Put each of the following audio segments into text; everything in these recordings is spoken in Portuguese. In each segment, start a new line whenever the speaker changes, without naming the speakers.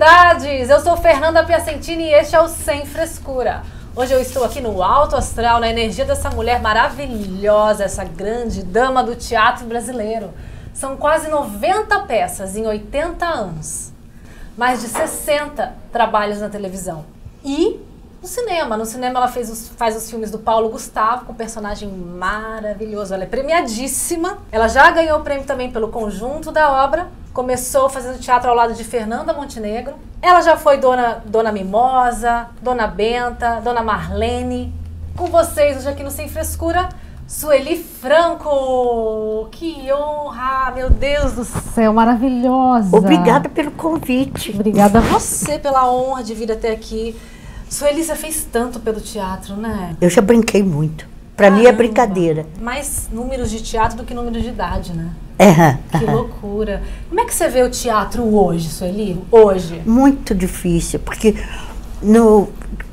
celebridades! Eu sou Fernanda Piacentini e este é o Sem Frescura. Hoje eu estou aqui no Alto Astral, na energia dessa mulher maravilhosa, essa grande dama do teatro brasileiro. São quase 90 peças em 80 anos. Mais de 60 trabalhos na televisão. E no cinema. No cinema ela faz os filmes do Paulo Gustavo, com um personagem maravilhoso. Ela é premiadíssima. Ela já ganhou o prêmio também pelo conjunto da obra. Começou fazendo teatro ao lado de Fernanda Montenegro. Ela já foi Dona Mimosa, Dona Benta, Dona Marlene. Com vocês hoje aqui no Sem Frescura, Sueli Franco. Que honra, meu Deus do céu, maravilhosa.
Obrigada pelo convite.
Obrigada a você pela honra de vir até aqui. Sueli, você fez tanto pelo teatro, né?
Eu já brinquei muito. Pra mim é brincadeira.
Mais números de teatro do que números de idade, né? Que
Uhum.
loucura. Como é que você vê o teatro hoje, Sueli? Hoje?
Muito difícil, porque no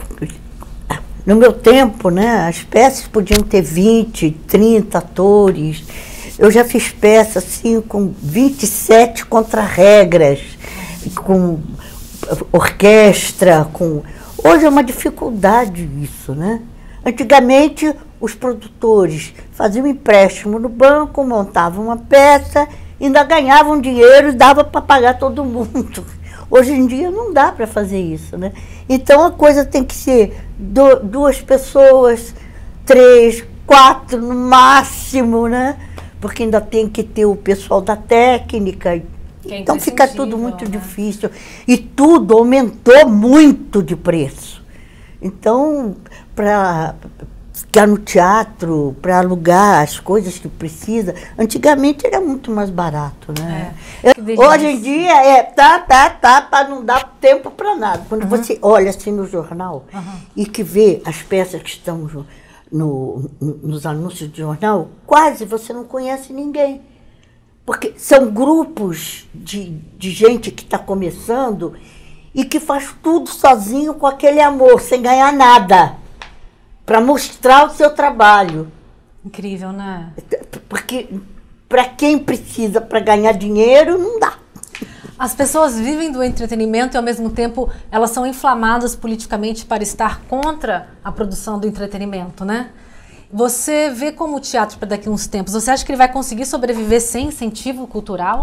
meu tempo, né, as peças podiam ter 20, 30 atores. Eu já fiz peças assim com 27 contra-regras, com orquestra, com... Hoje é uma dificuldade isso, né? Antigamente, os produtores faziam empréstimo no banco, montavam uma peça, ainda ganhavam dinheiro e dava para pagar todo mundo. Hoje em dia não dá para fazer isso, né? Então a coisa tem que ser duas pessoas, 3, 4 no máximo, né? Porque ainda tem que ter o pessoal da técnica. Então fica tudo muito difícil. E tudo aumentou muito de preço. Então, para ficar no teatro, para alugar as coisas que precisa, antigamente era muito mais barato, né? Hoje em dia tá, para não dar tempo para nada. Quando você olha assim no jornal e que vê as peças que estão nos anúncios de jornal, quase você não conhece ninguém. Porque são grupos de gente que está começando e que faz tudo sozinho com aquele amor, sem ganhar nada, para mostrar o seu trabalho.
Incrível, né?
Porque para quem precisa para ganhar dinheiro, não dá.
As pessoas vivem do entretenimento e, ao mesmo tempo, elas são inflamadas politicamente para estar contra a produção do entretenimento, né? Você vê como o teatro para daqui a uns tempos, você acha que ele vai conseguir sobreviver sem incentivo cultural?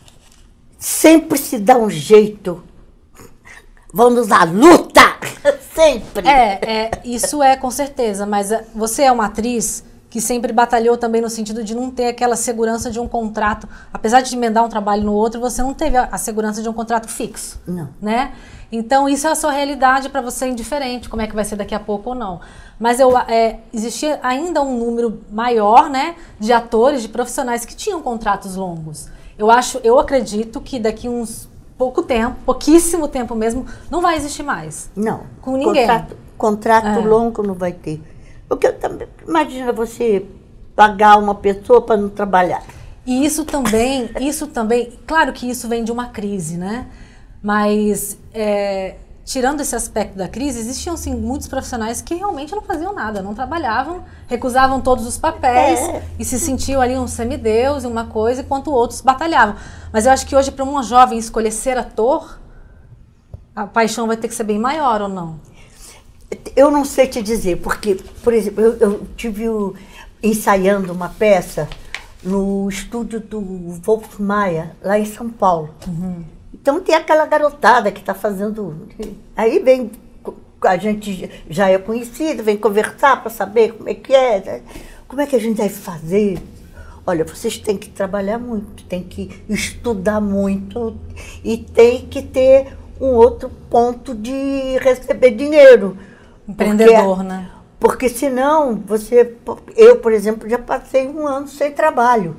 Sempre se dá um jeito. Vamos à luta! Sempre!
Isso é com certeza, mas você é uma atriz que sempre batalhou também no sentido de não ter aquela segurança de um contrato. Apesar de emendar um trabalho no outro, você não teve a segurança de um contrato fixo.
Não.
Né? Então, isso é a sua realidade, para você é indiferente, como é que vai ser daqui a pouco ou não. Mas existia ainda um número maior, né, de atores, de profissionais que tinham contratos longos. Eu acredito que daqui uns pouquíssimo tempo mesmo, não vai existir mais.
Não.
Com ninguém.
Contrato longo não vai ter. Porque imagina você pagar uma pessoa para não trabalhar.
E isso também, claro que isso vem de uma crise, né? Mas, tirando esse aspecto da crise, existiam sim muitos profissionais que realmente não faziam nada, não trabalhavam, recusavam todos os papéis e se sentiam ali um semideus e uma coisa, enquanto outros batalhavam. Mas eu acho que hoje, para uma jovem escolher ser ator, a paixão vai ter que ser bem maior, ou não?
Eu não sei te dizer, porque, por exemplo, eu tive ensaiando uma peça no estúdio do Wolf Maia, lá em São Paulo. Então tem aquela garotada que está fazendo... Aí vem, a gente já é conhecido, vem conversar para saber como é que é, como é que a gente vai fazer. Olha, vocês têm que trabalhar muito, têm que estudar muito e tem que ter um outro ponto de receber dinheiro.
Empreendedor, né?
Porque senão eu, por exemplo, já passei 1 ano sem trabalho.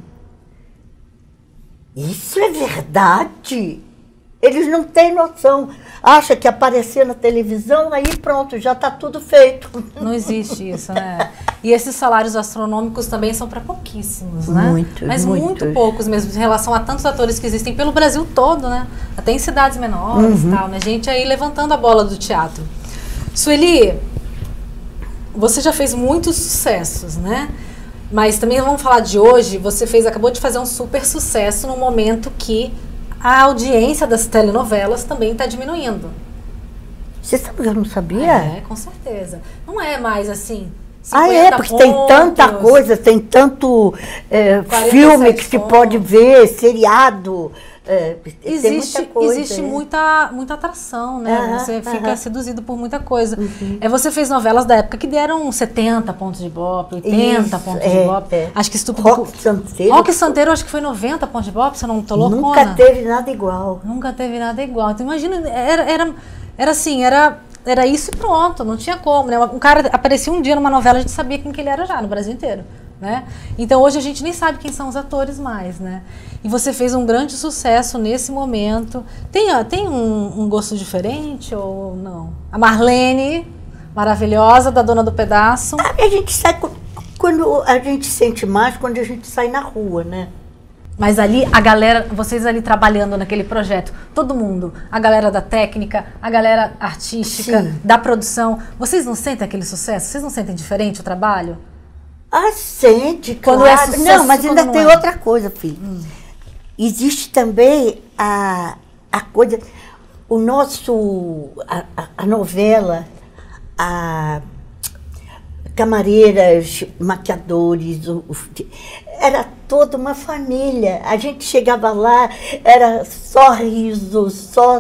Isso é verdade. Eles não têm noção. Acha que aparecer na televisão, aí pronto, já está tudo feito.
Não existe isso, né? E esses salários astronômicos também são para pouquíssimos, né? Mas muito poucos mesmo, em relação a tantos atores que existem pelo Brasil todo, né? Até em cidades menores e tal, né? Gente aí levantando a bola do teatro. Sueli, você já fez muitos sucessos, né? Mas também vamos falar de hoje, você acabou de fazer um super sucesso no momento que a audiência das telenovelas também está diminuindo.
Você sabe que eu não sabia?
É, com certeza. Não é mais assim.
Porque tem tanta coisa, tem tanto filme que se pode ver, seriado.
Existe muita atração, né? Você fica seduzido por muita coisa. Você fez novelas da época que deram 70 pontos de Ibope, 80 pontos de Ibope. Acho que Roque Santeiro acho que foi 90 pontos de Ibope, você não tô loucona?
Nunca teve nada igual.
Nunca teve nada igual. Então imagina, era assim, era isso e pronto, não tinha como, né? Um cara aparecia um dia numa novela, a gente sabia quem que ele era já, no Brasil inteiro, né? Então hoje a gente nem sabe quem são os atores mais, né? E você fez um grande sucesso nesse momento. Tem um gosto diferente ou não? A Marlene, maravilhosa, da Dona do Pedaço.
A gente sai, quando a gente sente mais, quando a gente sai na rua, né?
Mas ali, a galera, vocês ali trabalhando naquele projeto, todo mundo, a galera da técnica, a galera artística, sim, da produção, vocês não sentem aquele sucesso? Vocês não sentem diferente o trabalho?
Sente,
quando
claro.
É sucesso,
não, mas ainda tem outra coisa, filho. Existe também a coisa, o nosso, a novela, camareiras, maquiadores, era toda uma família. A gente chegava lá, era só riso, só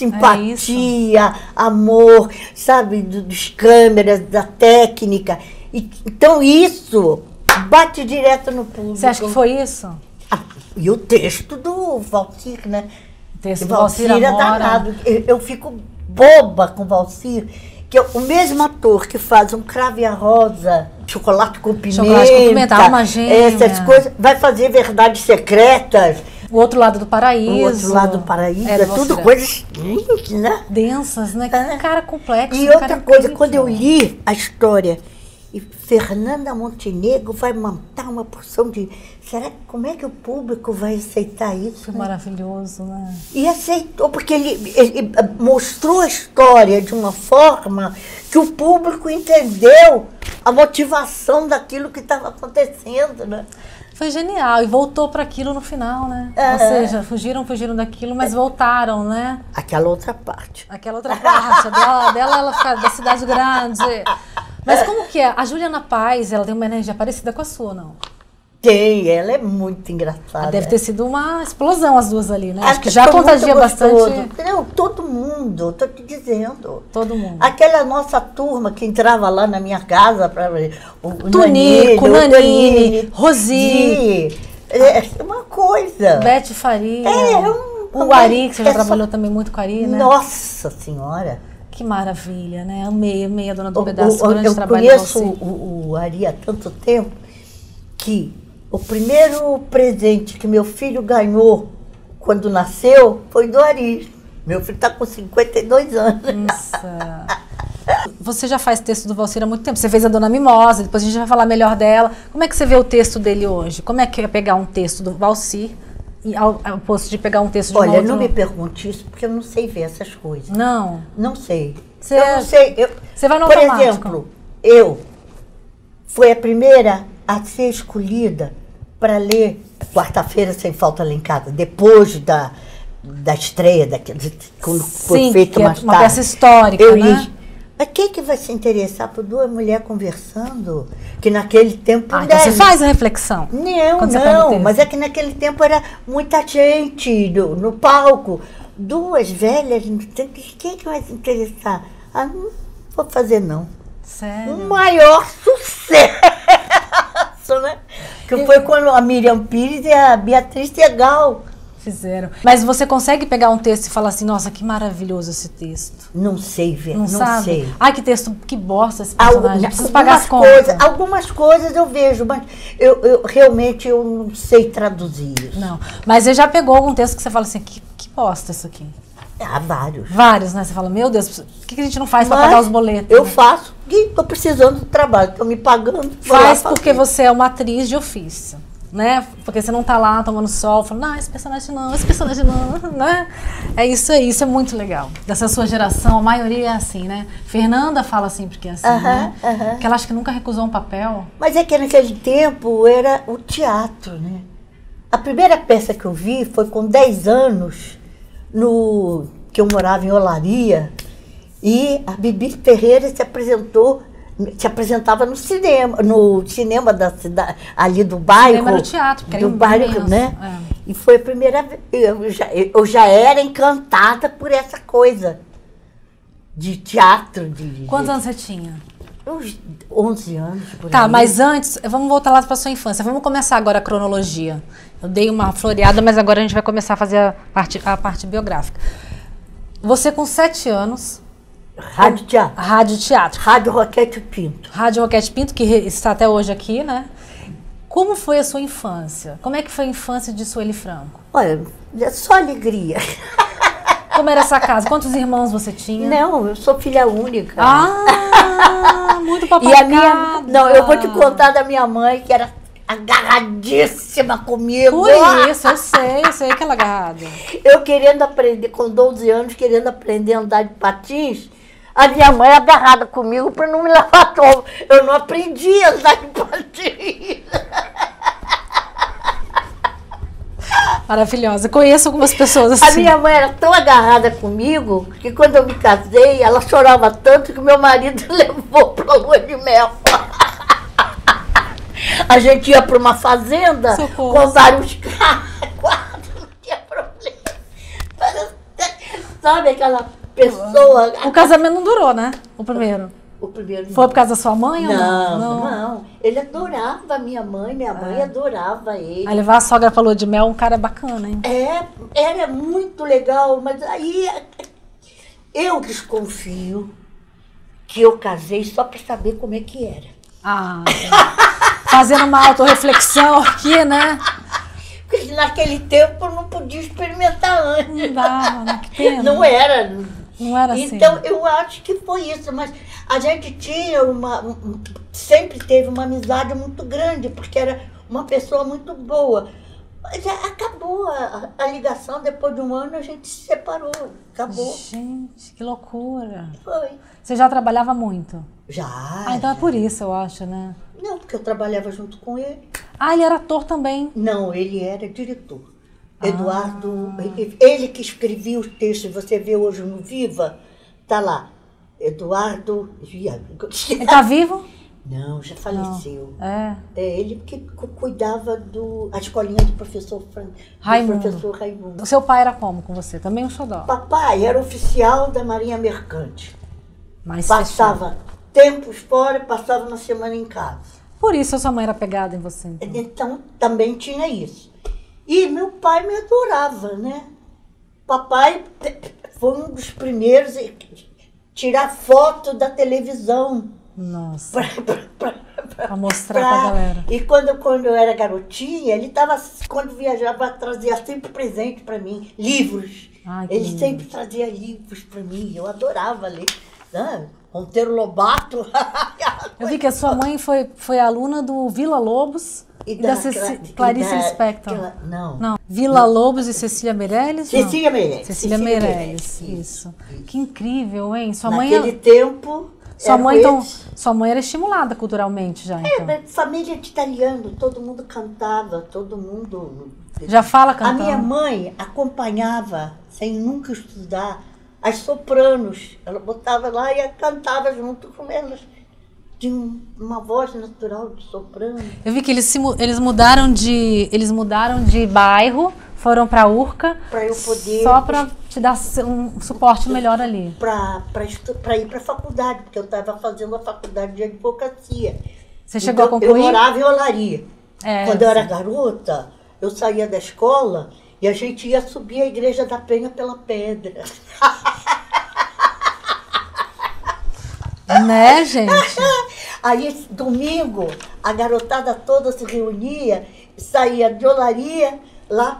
simpatia, amor, sabe, dos câmeras, da técnica. Então isso bate direto no público.
Você acha que foi isso?
E o texto do Valcir, né?
O texto do Valcir
é danado. Eu fico boba com o Valcir, que é o mesmo ator que faz um Cravo e a Rosa, Chocolate com Pimenta,
Alma Gêmea,
essas coisas, vai fazer Verdades Secretas.
O Outro Lado do Paraíso.
O Outro Lado do Paraíso, é tudo coisas, né?
Densas, né? Que cara complexo.
E outra coisa, quando eu li a história, e Fernanda Montenegro vai montar uma porção de... Como é que o público vai aceitar isso?
Foi maravilhoso, né?
E aceitou, porque ele mostrou a história de uma forma que o público entendeu a motivação daquilo que estava acontecendo, né?
Foi genial, e voltou para aquilo no final, né? Ou seja, fugiram daquilo, mas voltaram, né?
Aquela outra parte.
Aquela outra parte, dela ela fica da cidade grande. Mas como que é? A Juliana Paz, ela tem uma energia parecida com a sua, não?
Tem, ela é muito engraçada.
Deve ter sido uma explosão as duas ali, né? Acho que já contagia bastante.
Não, todo mundo, tô te dizendo.
Todo mundo.
Aquela nossa turma que entrava lá na minha casa para ver o
Tunico, Nanine, Rosi.
Uma coisa.
Bete Faria. O Ari, que você já trabalhou também muito com o Ari, né?
Nossa Senhora.
Que maravilha, né? Amei a Dona do Pedaço.
Eu conheço o Ari há tanto tempo que o primeiro presente que meu filho ganhou quando nasceu foi do Ari. Meu filho está com 52 anos.
Nossa. Você já faz texto do Valcir há muito tempo. Você fez a Dona Mimosa, depois a gente vai falar melhor dela. Como é que você vê o texto dele hoje? Como é que é pegar um texto do Valcir e ao posto de pegar um texto de
Olha, não me pergunte isso, porque eu não sei ver essas coisas.
Não?
Não sei. Eu não sei.
Você vai no
Por
automático.
exemplo, fui a primeira a ser escolhida para ler Quarta-feira Sem Falta Lá em Casa, depois da estreia, quando foi feito mais tarde.
Uma peça histórica, né?
Mas quem que vai se interessar por duas mulheres conversando? Que naquele tempo...
Então você faz a reflexão.
Não, mas é que naquele tempo era muita gente no palco. Duas velhas, quem que vai se interessar? Não vou fazer não.
Sério?
O maior sucesso, né? Que foi quando a Miriam Pires e a Beatriz Segal
fizeram. Mas você consegue pegar um texto e falar assim, nossa, que maravilhoso esse texto?
Não sei, velho. Não
sabe?
Sei.
Ai, que texto, que bosta esse personagem. Preciso pagar as
contas.
contas.
Algumas coisas eu vejo, mas eu realmente não sei traduzir isso.
Não. Mas você já pegou algum texto que você fala assim, que bosta isso aqui?
Vários.
Vários, né? Você fala, meu Deus, o que a gente não faz para pagar os boletos?
Eu faço, e estou precisando do trabalho, estão me pagando.
Faz porque você é uma atriz de ofício, né? Porque você não tá lá tomando sol, falando, não, esse personagem não, né? É isso aí, isso é muito legal. Dessa sua geração, a maioria é assim, né? Fernanda fala sempre que é assim, né? Que ela acha que nunca recusou um papel.
Mas é que naquele tempo era o teatro, né? A primeira peça que eu vi foi com 10 anos, que eu morava em Olaria, e a Bibi Ferreira se apresentava no cinema da cidade, ali do bairro.
Cinema no teatro, porque
do bairro,
imenso,
né?
é.
E foi a primeira vez, eu já era encantada por essa coisa de teatro.
Quantos anos você tinha?
Uns 11 anos, por
Tá,
aí.
mas antes, vamos voltar lá para sua infância. Vamos começar agora a cronologia. Eu dei uma floreada, mas agora a gente vai começar a fazer a parte biográfica. Você com 7 anos...
Rádio Teatro.
Rádio Teatro.
Rádio Roquete Pinto.
Rádio Roquete Pinto, que está até hoje aqui, né? Como foi a sua infância? Como é que foi a infância de Sueli Franco?
Olha, é só alegria.
Como era essa casa? Quantos irmãos você tinha?
Não, eu sou filha única.
Ah, muito
E
papagada.
não, eu vou te contar da minha mãe, que era agarradíssima comigo.
Por isso, eu sei que ela é agarrada.
Eu querendo aprender, com 12 anos, querendo aprender a andar de patins, a minha mãe agarrada comigo para não me levar tombo. Eu não aprendi a andar de patins.
Maravilhosa. Conheço algumas pessoas assim.
A minha mãe era tão agarrada comigo que quando eu me casei, ela chorava tanto que meu marido levou para a lua de mel. A gente ia para uma fazenda. Socorro. Com vários quadros, não tinha problema. Sabe aquela pessoa...
O casamento não durou, né? O primeiro.
O primeiro não.
Foi por causa da sua mãe ou
não?
Não,
não. Ele adorava minha mãe adorava ele.
Aí levar a sogra pra lua de mel, um cara bacana, hein?
Era muito legal, mas aí eu desconfio que eu casei só para saber como é que era.
Ah, fazendo uma autorreflexão aqui, né?
Porque naquele tempo eu não podia experimentar antes.
Não dava, né? Que pena.
Não era.
Não era assim.
Então, eu acho que foi isso, mas a gente tinha sempre teve uma amizade muito grande, porque era uma pessoa muito boa. Mas acabou a ligação, depois de um ano a gente se separou, acabou.
Gente, que loucura.
Foi.
Você já trabalhava muito?
Já.
Ah, então é por isso, eu acho, né?
Não, porque eu trabalhava junto com ele.
Ah, ele era ator também?
Não, ele era diretor. Eduardo, ele que escrevia os textos, você vê hoje no Viva, tá lá. Eduardo...
Ele tá vivo?
Não, já faleceu.
Não. É
ele que cuidava a escolinha do professor Raimundo.
O seu pai era como com você? Também um xodó?
Papai era oficial da Marinha Mercante.
Mas
passava tempos fora e passava uma semana em casa.
Por isso a sua mãe era pegada em você?
Então também tinha isso. E meu pai me adorava, né? Papai foi um dos primeiros a tirar foto da televisão.
Nossa. Pra mostrar pra galera.
E quando eu era garotinha, ele tava, quando viajava, trazia sempre presente pra mim, livros.
Ai,
ele sempre trazia livros pra mim, eu adorava ler. Né? Monteiro Lobato.
Eu vi que a sua mãe foi aluna do Vila Lobos e da Clarice Lispector. Não. Vila Lobos e Cecília Meirelles?
Cecília Meirelles.
Cecília Meirelles, isso. Que incrível, hein? Sua
Naquele tempo...
Sua mãe era estimulada culturalmente já, então.
Família de italiano, todo mundo cantava, todo mundo...
Já fala cantando?
A minha mãe acompanhava, sem nunca estudar, as sopranos. Ela botava lá e cantava junto com elas. Tinha uma voz natural de soprano.
Eu vi que eles mudaram de bairro, foram para Urca,
para eu poder...
Só para te dar um suporte melhor ali.
Para ir para a faculdade, porque eu estava fazendo a faculdade de advocacia.
Você chegou a concluir?
Eu morava em Olaria. Quando eu era garota, eu saía da escola e a gente ia subir a Igreja da Penha pela pedra.
Né, gente?
Aí, domingo, a garotada toda se reunia, saía de Olaria lá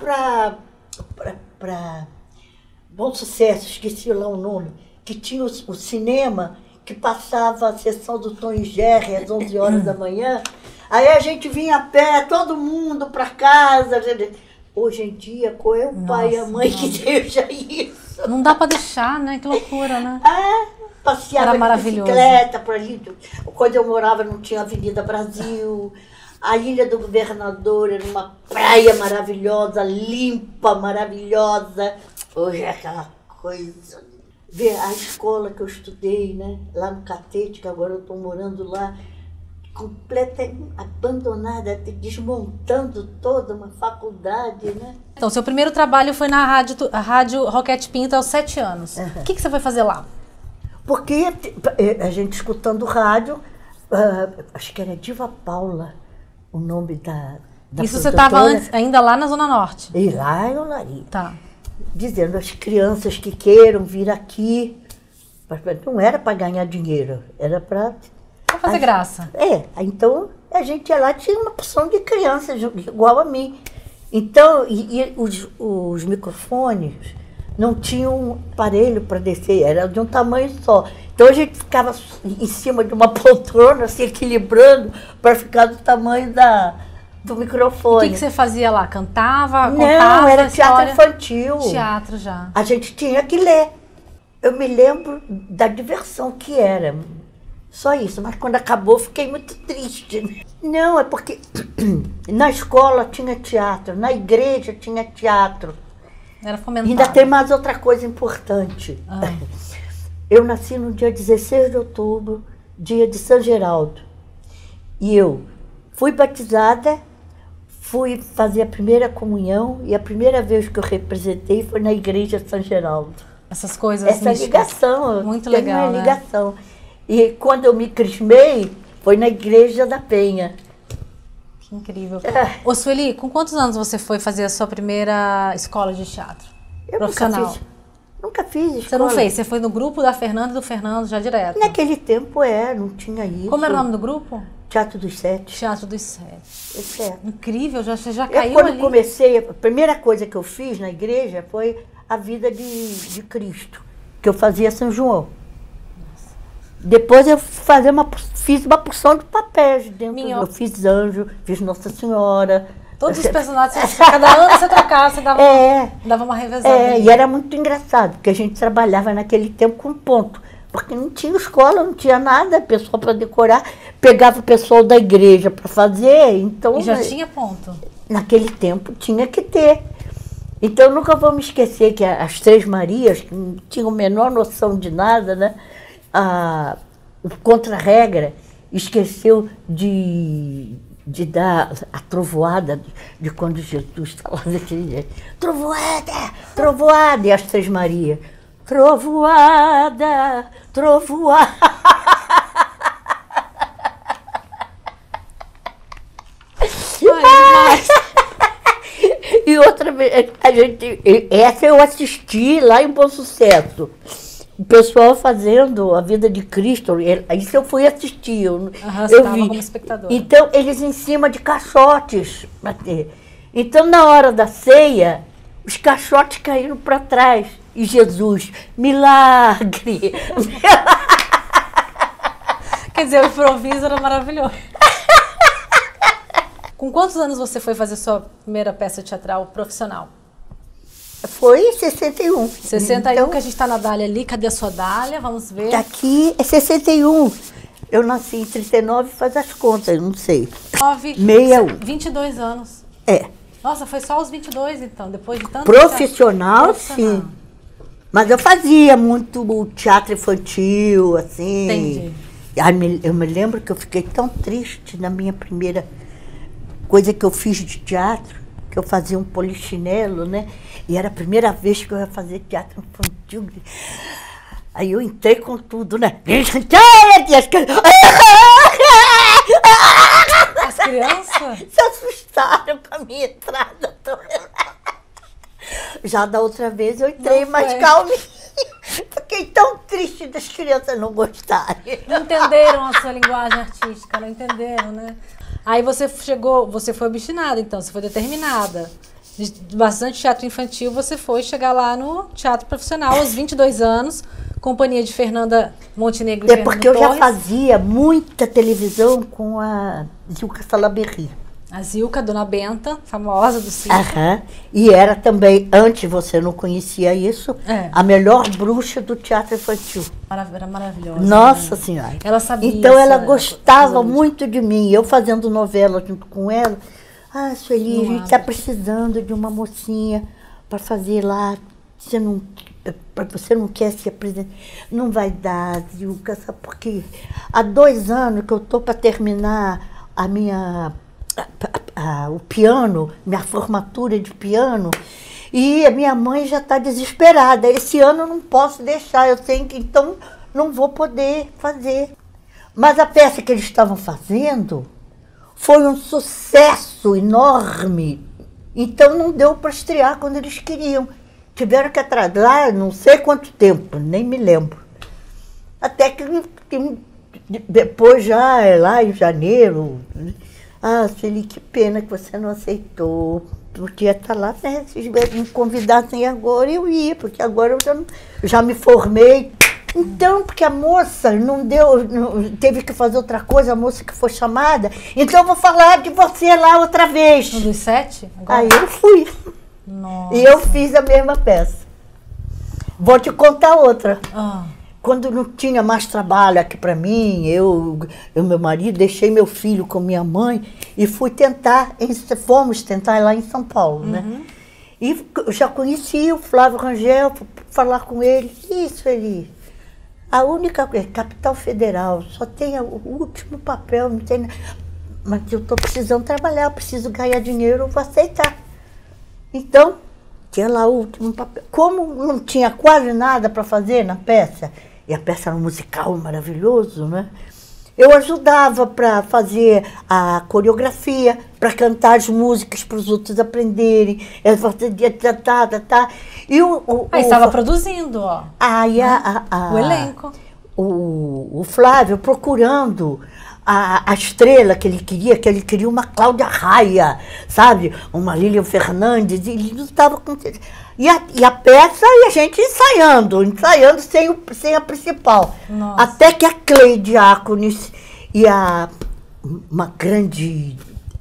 para Bom Sucesso, esqueci lá o nome, que tinha o cinema que passava a sessão do Tom e Jerry às 11 horas da manhã. Aí a gente vinha a pé, todo mundo para casa. Hoje em dia, qual é o pai e a mãe que deixa isso?
Não dá para deixar, né? Que loucura, né?
Passeava de bicicleta por ali. Quando eu morava não tinha Avenida Brasil. A Ilha do Governador era uma praia maravilhosa, limpa, maravilhosa. Hoje é aquela coisa. Ver a escola que eu estudei, né? Lá no Catete, que agora eu estou morando lá, completa, abandonada, desmontando toda uma faculdade, né?
Então, seu primeiro trabalho foi na rádio Roquete Pinto aos 7 anos. O que você foi fazer lá?
Porque a gente escutando rádio, acho que era Diva Paula, o nome da
Isso você estava ainda lá na Zona Norte?
E lá em Olaria.
Tá.
Dizendo as crianças que queiram vir aqui. Não era para ganhar dinheiro, era para
fazer graça.
Então a gente ia lá, tinha uma porção de crianças igual a mim. Então, os microfones não tinham aparelho para descer, era de um tamanho só. Então a gente ficava em cima de uma poltrona, se equilibrando, para ficar do tamanho do microfone.
O que você fazia lá? Cantava?
Não, era teatro infantil.
Teatro já.
A gente tinha que ler. Eu me lembro da diversão que era. Só isso, mas quando acabou fiquei muito triste. Não, é porque na escola tinha teatro, na igreja tinha teatro.
Era fomentado.
Ainda tem mais outra coisa importante. Eu nasci no dia 16 de outubro, dia de São Geraldo. E eu fui batizada, fui fazer a primeira comunhão e a primeira vez que eu representei foi na igreja de São Geraldo.
Essas coisas
Essa ligação.
Muito legal,
uma ligação. E quando eu me crismei, foi na igreja da Penha.
Que incrível. Ô, Sueli, com quantos anos você foi fazer a sua primeira escola de teatro?
Eu
profissional?
Nunca fiz escola.
Você não fez? Você foi no grupo da Fernanda e do Fernando já direto?
Naquele tempo não tinha isso.
Como era o nome do grupo?
Teatro dos Sete.
Teatro dos Sete.
Certo.
Incrível, você já caiu
quando
ali.
Comecei, a primeira coisa que eu fiz na igreja foi a vida de Cristo, que eu fazia São João. Depois eu fiz uma porção de papéis dentro. Eu fiz anjo, fiz Nossa Senhora.
Todos os personagens, cada ano você trocava, você dava uma revezada.
E era muito engraçado, porque a gente trabalhava naquele tempo com ponto. Porque não tinha escola, não tinha nada, pessoal para decorar. Pegava o pessoal da igreja para fazer, então...
E já tinha ponto?
Naquele tempo tinha que ter. Então eu nunca vou me esquecer que as Três Marias, que não tinham a menor noção de nada, né? O Contra-Regra esqueceu de dar a trovoada de quando Jesus falava daquele jeito. Trovoada, trovoada, e as Três Marias. Trovoada, trovoada. E outra vez, essa eu assisti lá em Bom Sucesso. O pessoal fazendo a vida de Cristo, isso eu fui assistir, eu vi.
Como espectadora.
Então, eles em cima de caixotes. Então, na hora da ceia, os caixotes caíram para trás. E Jesus, milagre!
Quer dizer, o improviso era maravilhoso. Com quantos anos você foi fazer sua primeira peça teatral profissional?
Foi em 61.
61, então, que a gente está na dália ali. Cadê a sua dália? Vamos ver.
Daqui é 61. Eu nasci em 39, faz as contas, não sei. 61.
22 anos.
Nossa,
foi só aos 22, então, depois de tanto
profissional, sim. Mas eu fazia muito teatro infantil, assim.
Entendi.
Eu me lembro que eu fiquei tão triste na minha primeira coisa que eu fiz de teatro, que eu fazia um polichinelo, né? E era a primeira vez que eu ia fazer teatro infantil. Aí eu entrei com tudo, né?
As crianças?
Se assustaram com a minha entrada. Já da outra vez eu entrei mais calminha. Fiquei tão triste das crianças não gostarem.
Não entenderam a sua linguagem artística, não entenderam, né? Aí você foi obstinada, então, você foi determinada. De bastante teatro infantil, você foi chegar lá no teatro profissional aos 22 anos, companhia de Fernanda Montenegro e Fernando
porque eu
Torres.
já fazia muita televisão com a Zilka Salaberry.
A Zilka, Dona Benta, famosa do circo.
Aham. E era também, antes você não conhecia isso, a melhor bruxa do teatro infantil.
Era maravilhosa.
Nossa Senhora.
Ela sabia.
Então ela gostava muito de mim. Eu fazendo novela junto com ela. Ah, Sueli, a gente está precisando de uma mocinha para fazer lá. Você não quer se apresentar? Não vai dar, Zilka, sabe por quê? Há 2 anos que eu estou para terminar a minha... o piano, minha formatura de piano, e a minha mãe já está desesperada. Esse ano eu não posso deixar, eu sei que então não vou poder fazer. Mas a peça que eles estavam fazendo foi um sucesso enorme, então não deu para estrear quando eles queriam. Tiveram que atrasar não sei quanto tempo, nem me lembro. Até que depois já, lá em janeiro... Ah, Sueli, que pena que você não aceitou. Podia estar lá, né? Se me convidassem agora, eu ia, porque agora eu já me formei. Então, porque a moça teve que fazer outra coisa, a moça que foi chamada, então eu vou falar de você lá outra vez.
No dos 7? Agora?
Aí eu fui.
Nossa.
E eu fiz a mesma peça. Vou te contar outra. Quando não tinha mais trabalho aqui para mim, eu e meu marido, deixei meu filho com minha mãe e fomos tentar lá em São Paulo, né? E eu já conheci o Flávio Rangel, falar com ele. Isso, ele... A única coisa, Capital Federal, só tem o último papel, não tem... Mas eu estou precisando trabalhar, eu preciso ganhar dinheiro, eu vou aceitar. Então, tinha lá o último papel. Como não tinha quase nada para fazer na peça, e a peça era um musical maravilhoso, né? Eu ajudava para fazer a coreografia, para cantar as músicas para os outros aprenderem. E
estava produzindo, ó. O elenco.
O Flávio procurando a estrela que ele queria uma Cláudia Raia, sabe? Uma Lília Fernandes, e ele não estava com... E a peça, e a gente ensaiando sem a principal.
Nossa.
Até que a Cleide Diáconis e uma grande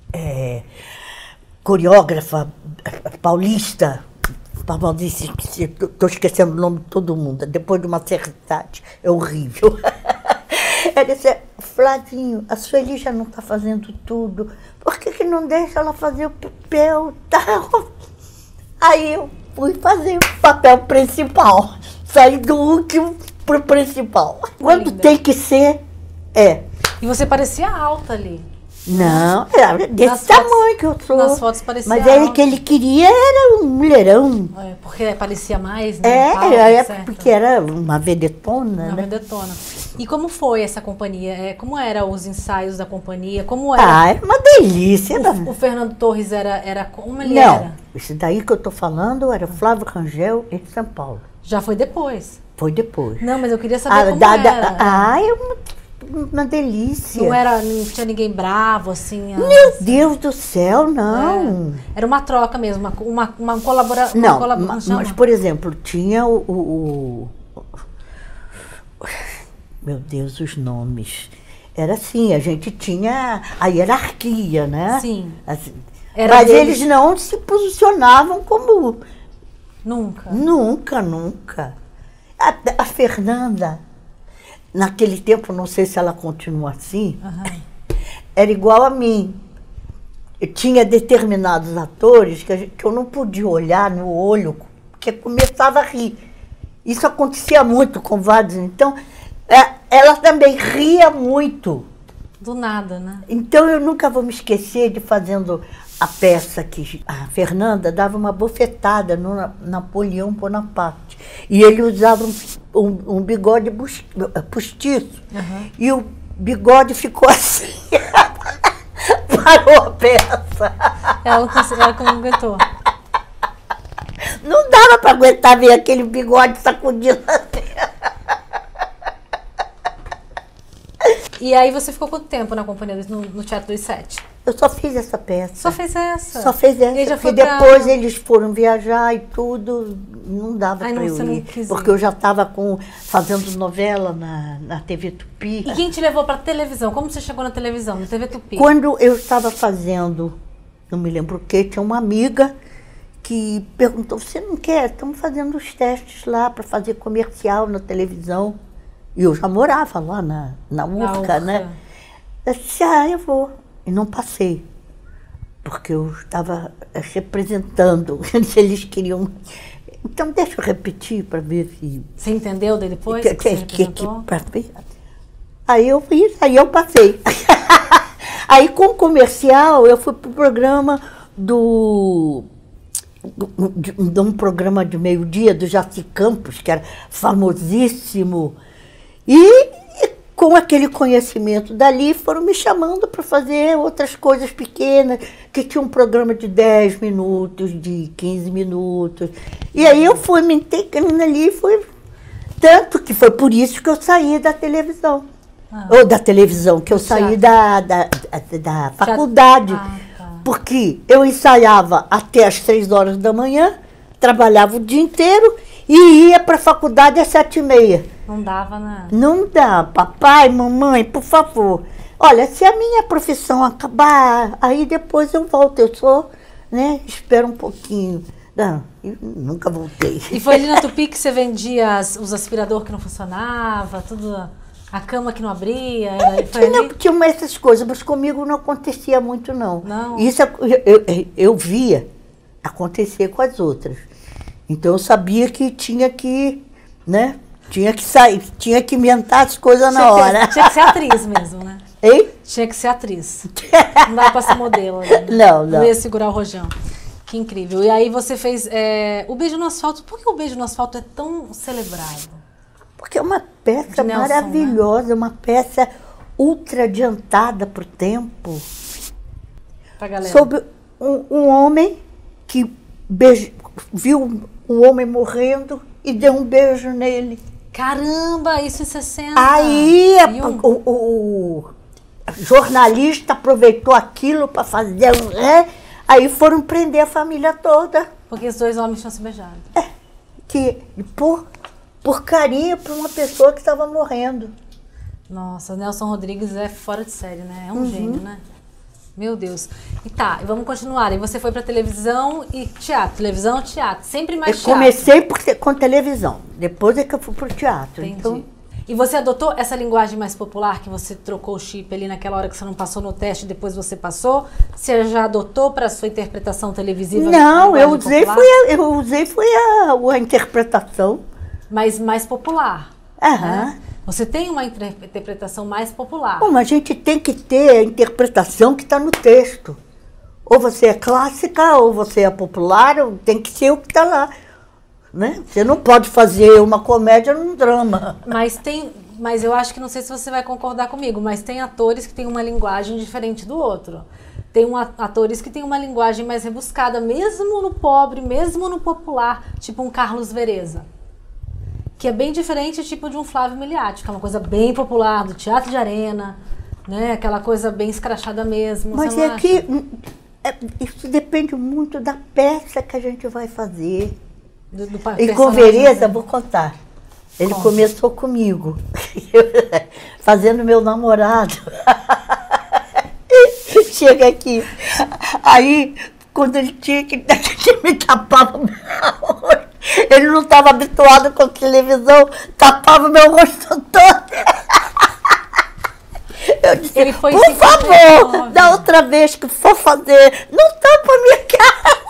coreógrafa paulista, estou esquecendo o nome de todo mundo, depois de uma certa idade, é horrível. Ela disse, Flavinho, a Sueli já não está fazendo tudo, por que não deixa ela fazer o papel tal? Aí eu fui fazer o papel principal, saí do último para o principal. Quando tem que ser,
E você parecia alta ali.
Não, era desse tamanho que eu sou.
Nas fotos parecia
Mas
alta.
que ele queria era um mulherão.
Porque parecia mais, né?
Porque era uma vedetona,
Uma
né?
vedetona. E como foi essa companhia? Como eram os ensaios da companhia? Como era?
Era uma delícia.
O Fernando Torres era como ele era?
Não, isso daí que eu estou falando era Flávio Rangel em São Paulo.
Já foi depois?
Foi depois.
Não, mas eu queria saber como era.
É uma delícia.
Não tinha ninguém bravo, assim?
Meu Deus do céu, não.
Era uma troca mesmo, uma colaboração.
Não, mas, por exemplo, tinha meu Deus, os nomes. Era assim, a gente tinha a hierarquia, né?
Sim.
Assim, mas eles não se posicionavam como...
Nunca?
Nunca. A Fernanda, naquele tempo, não sei se ela continua assim, era igual a mim. Eu tinha determinados atores que eu não podia olhar no olho, porque começava a rir. Isso acontecia muito com vários. Então, ela também ria muito.
Do nada, né?
Então, eu nunca vou me esquecer de fazendo a peça que a Fernanda dava uma bofetada no Napoleão Bonaparte. E ele usava um bigode postiço. E o bigode ficou assim. Parou a peça.
Ela não aguentou.
Não dava para aguentar ver aquele bigode sacudindo assim.
E aí você ficou quanto tempo na companhia no Teatro dos Sete?
Eu só fiz essa peça.
Só fez essa?
Só fez essa,
E já
porque
foi pra...
depois eles foram viajar e tudo, não dava para eu
você não
ir.
quis
Porque
ir.
eu já estava fazendo novela na TV Tupi.
E quem te levou para televisão? Como você chegou na televisão, na TV Tupi?
Quando eu estava fazendo, não me lembro o que, tinha uma amiga que perguntou, você não quer? Estamos fazendo os testes lá para fazer comercial na televisão. E eu já morava lá na Urca, né? Eu disse, eu vou. E não passei, porque eu estava representando, se eles queriam. Então, deixa eu repetir para ver se...
Você entendeu daí depois que você representou?
Pra ver. Aí eu fiz, aí eu passei. Aí, com o comercial, eu fui para o programa de um programa de meio-dia, do Jaci Campos, que era famosíssimo. E com aquele conhecimento dali, foram me chamando para fazer outras coisas pequenas, que tinha um programa de 10 minutos, de 15 minutos. E aí eu fui me integrando ali, tanto que foi por isso que eu saí da televisão. Ou da televisão, que eu saí da faculdade.
Tá.
Porque eu ensaiava até as 3 horas da manhã, trabalhava o dia inteiro e ia para a faculdade às 7h30.
Não dava, né?
Não dá, papai, mamãe, por favor. Olha, se a minha profissão acabar, aí depois eu volto. Eu sou, né, espero um pouquinho. Não, eu nunca voltei.
E foi ali na Tupi que você vendia os aspiradores que não funcionavam, tudo, a cama que não abria?
Tinha essas coisas, mas comigo não acontecia muito, não.
Não?
Isso eu via acontecer com as outras. Então eu sabia que tinha que, né? Tinha que sair, tinha que inventar as coisas na hora.
Tinha que ser atriz mesmo, né?
Hein?
Tinha que ser atriz. Não dava pra ser modelo. Né?
Não
ia segurar o rojão. Que incrível. E aí você fez o Beijo no Asfalto. Por que o Beijo no Asfalto é tão celebrado?
Porque é uma peça
Nelson,
maravilhosa, né? Uma peça ultra adiantada para o tempo.
Pra galera.
Sobre um homem que viu um homem morrendo e deu um beijo nele.
Caramba, isso em 60.
Aí o jornalista aproveitou aquilo para fazer aí foram prender a família toda.
Porque os dois homens tinham se beijado.
Por carinho para uma pessoa que estava morrendo.
Nossa, Nelson Rodrigues é fora de série, né? É um gênio, né? Meu Deus. E vamos continuar. E você foi para televisão e teatro. Televisão, teatro. Sempre mais teatro.
Eu comecei com televisão. Depois é que eu fui pro teatro.
Entendi.
Então...
E você adotou essa linguagem mais popular, que você trocou o chip ali naquela hora que você não passou no teste, depois você passou? Você já adotou para a sua interpretação televisiva?
Não, eu usei foi a interpretação.
Mas mais popular.
Aham.
Né? Você tem uma interpretação mais popular.
Bom, mas a gente tem que ter a interpretação que está no texto. Ou você é clássica, ou você é popular, ou tem que ser o que está lá. Né? Você não pode fazer uma comédia num drama.
Mas eu acho que, não sei se você vai concordar comigo, mas tem atores que têm uma linguagem diferente do outro. Tem atores que têm uma linguagem mais rebuscada, mesmo no pobre, mesmo no popular, tipo um Carlos Vereza. Que é bem diferente, tipo de um Flávio Miliati, que é uma coisa bem popular, do teatro de arena, né? Aquela coisa bem escrachada mesmo.
Mas é que isso depende muito da peça que a gente vai fazer. E com Vereza, vou contar. Ele começou comigo, fazendo meu namorado. Chega aqui. Aí, quando ele tinha que me tapava o meu rosto, ele não estava habituado com a televisão, tapava meu rosto todo. Eu disse,
ele foi
por favor, da outra vez que for fazer, não tapa a minha cara.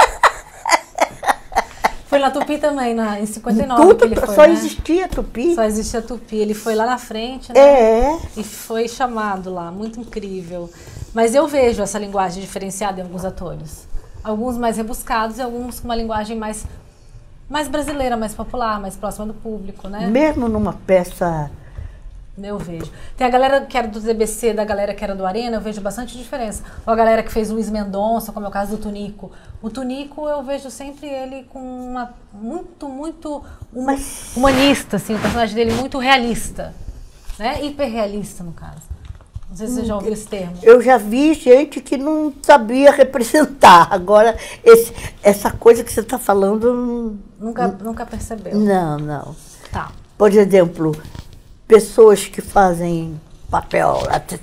Foi na Tupi também, em 59
Tudo,
que ele foi,
só
né?
existia Tupi.
Só existia Tupi. Ele foi lá na frente, né?
E
foi chamado lá, muito incrível. Mas eu vejo essa linguagem diferenciada em alguns atores. Alguns mais rebuscados e alguns com uma linguagem mais brasileira, mais popular, mais próxima do público, né?
Mesmo numa peça...
Eu vejo. Tem a galera que era do TBC, da galera que era do Arena, eu vejo bastante diferença. Ou a galera que fez Luiz Mendonça, como é o caso do Tunico. O Tunico, eu vejo sempre ele com uma muito humanista, assim, o personagem dele muito realista, né? Hiperrealista, no caso. Não sei se você já ouviu esse termo.
Eu já vi gente que não sabia representar. Agora, essa coisa que você está falando...
Nunca percebeu.
Não.
Tá.
Por exemplo, pessoas que fazem papel,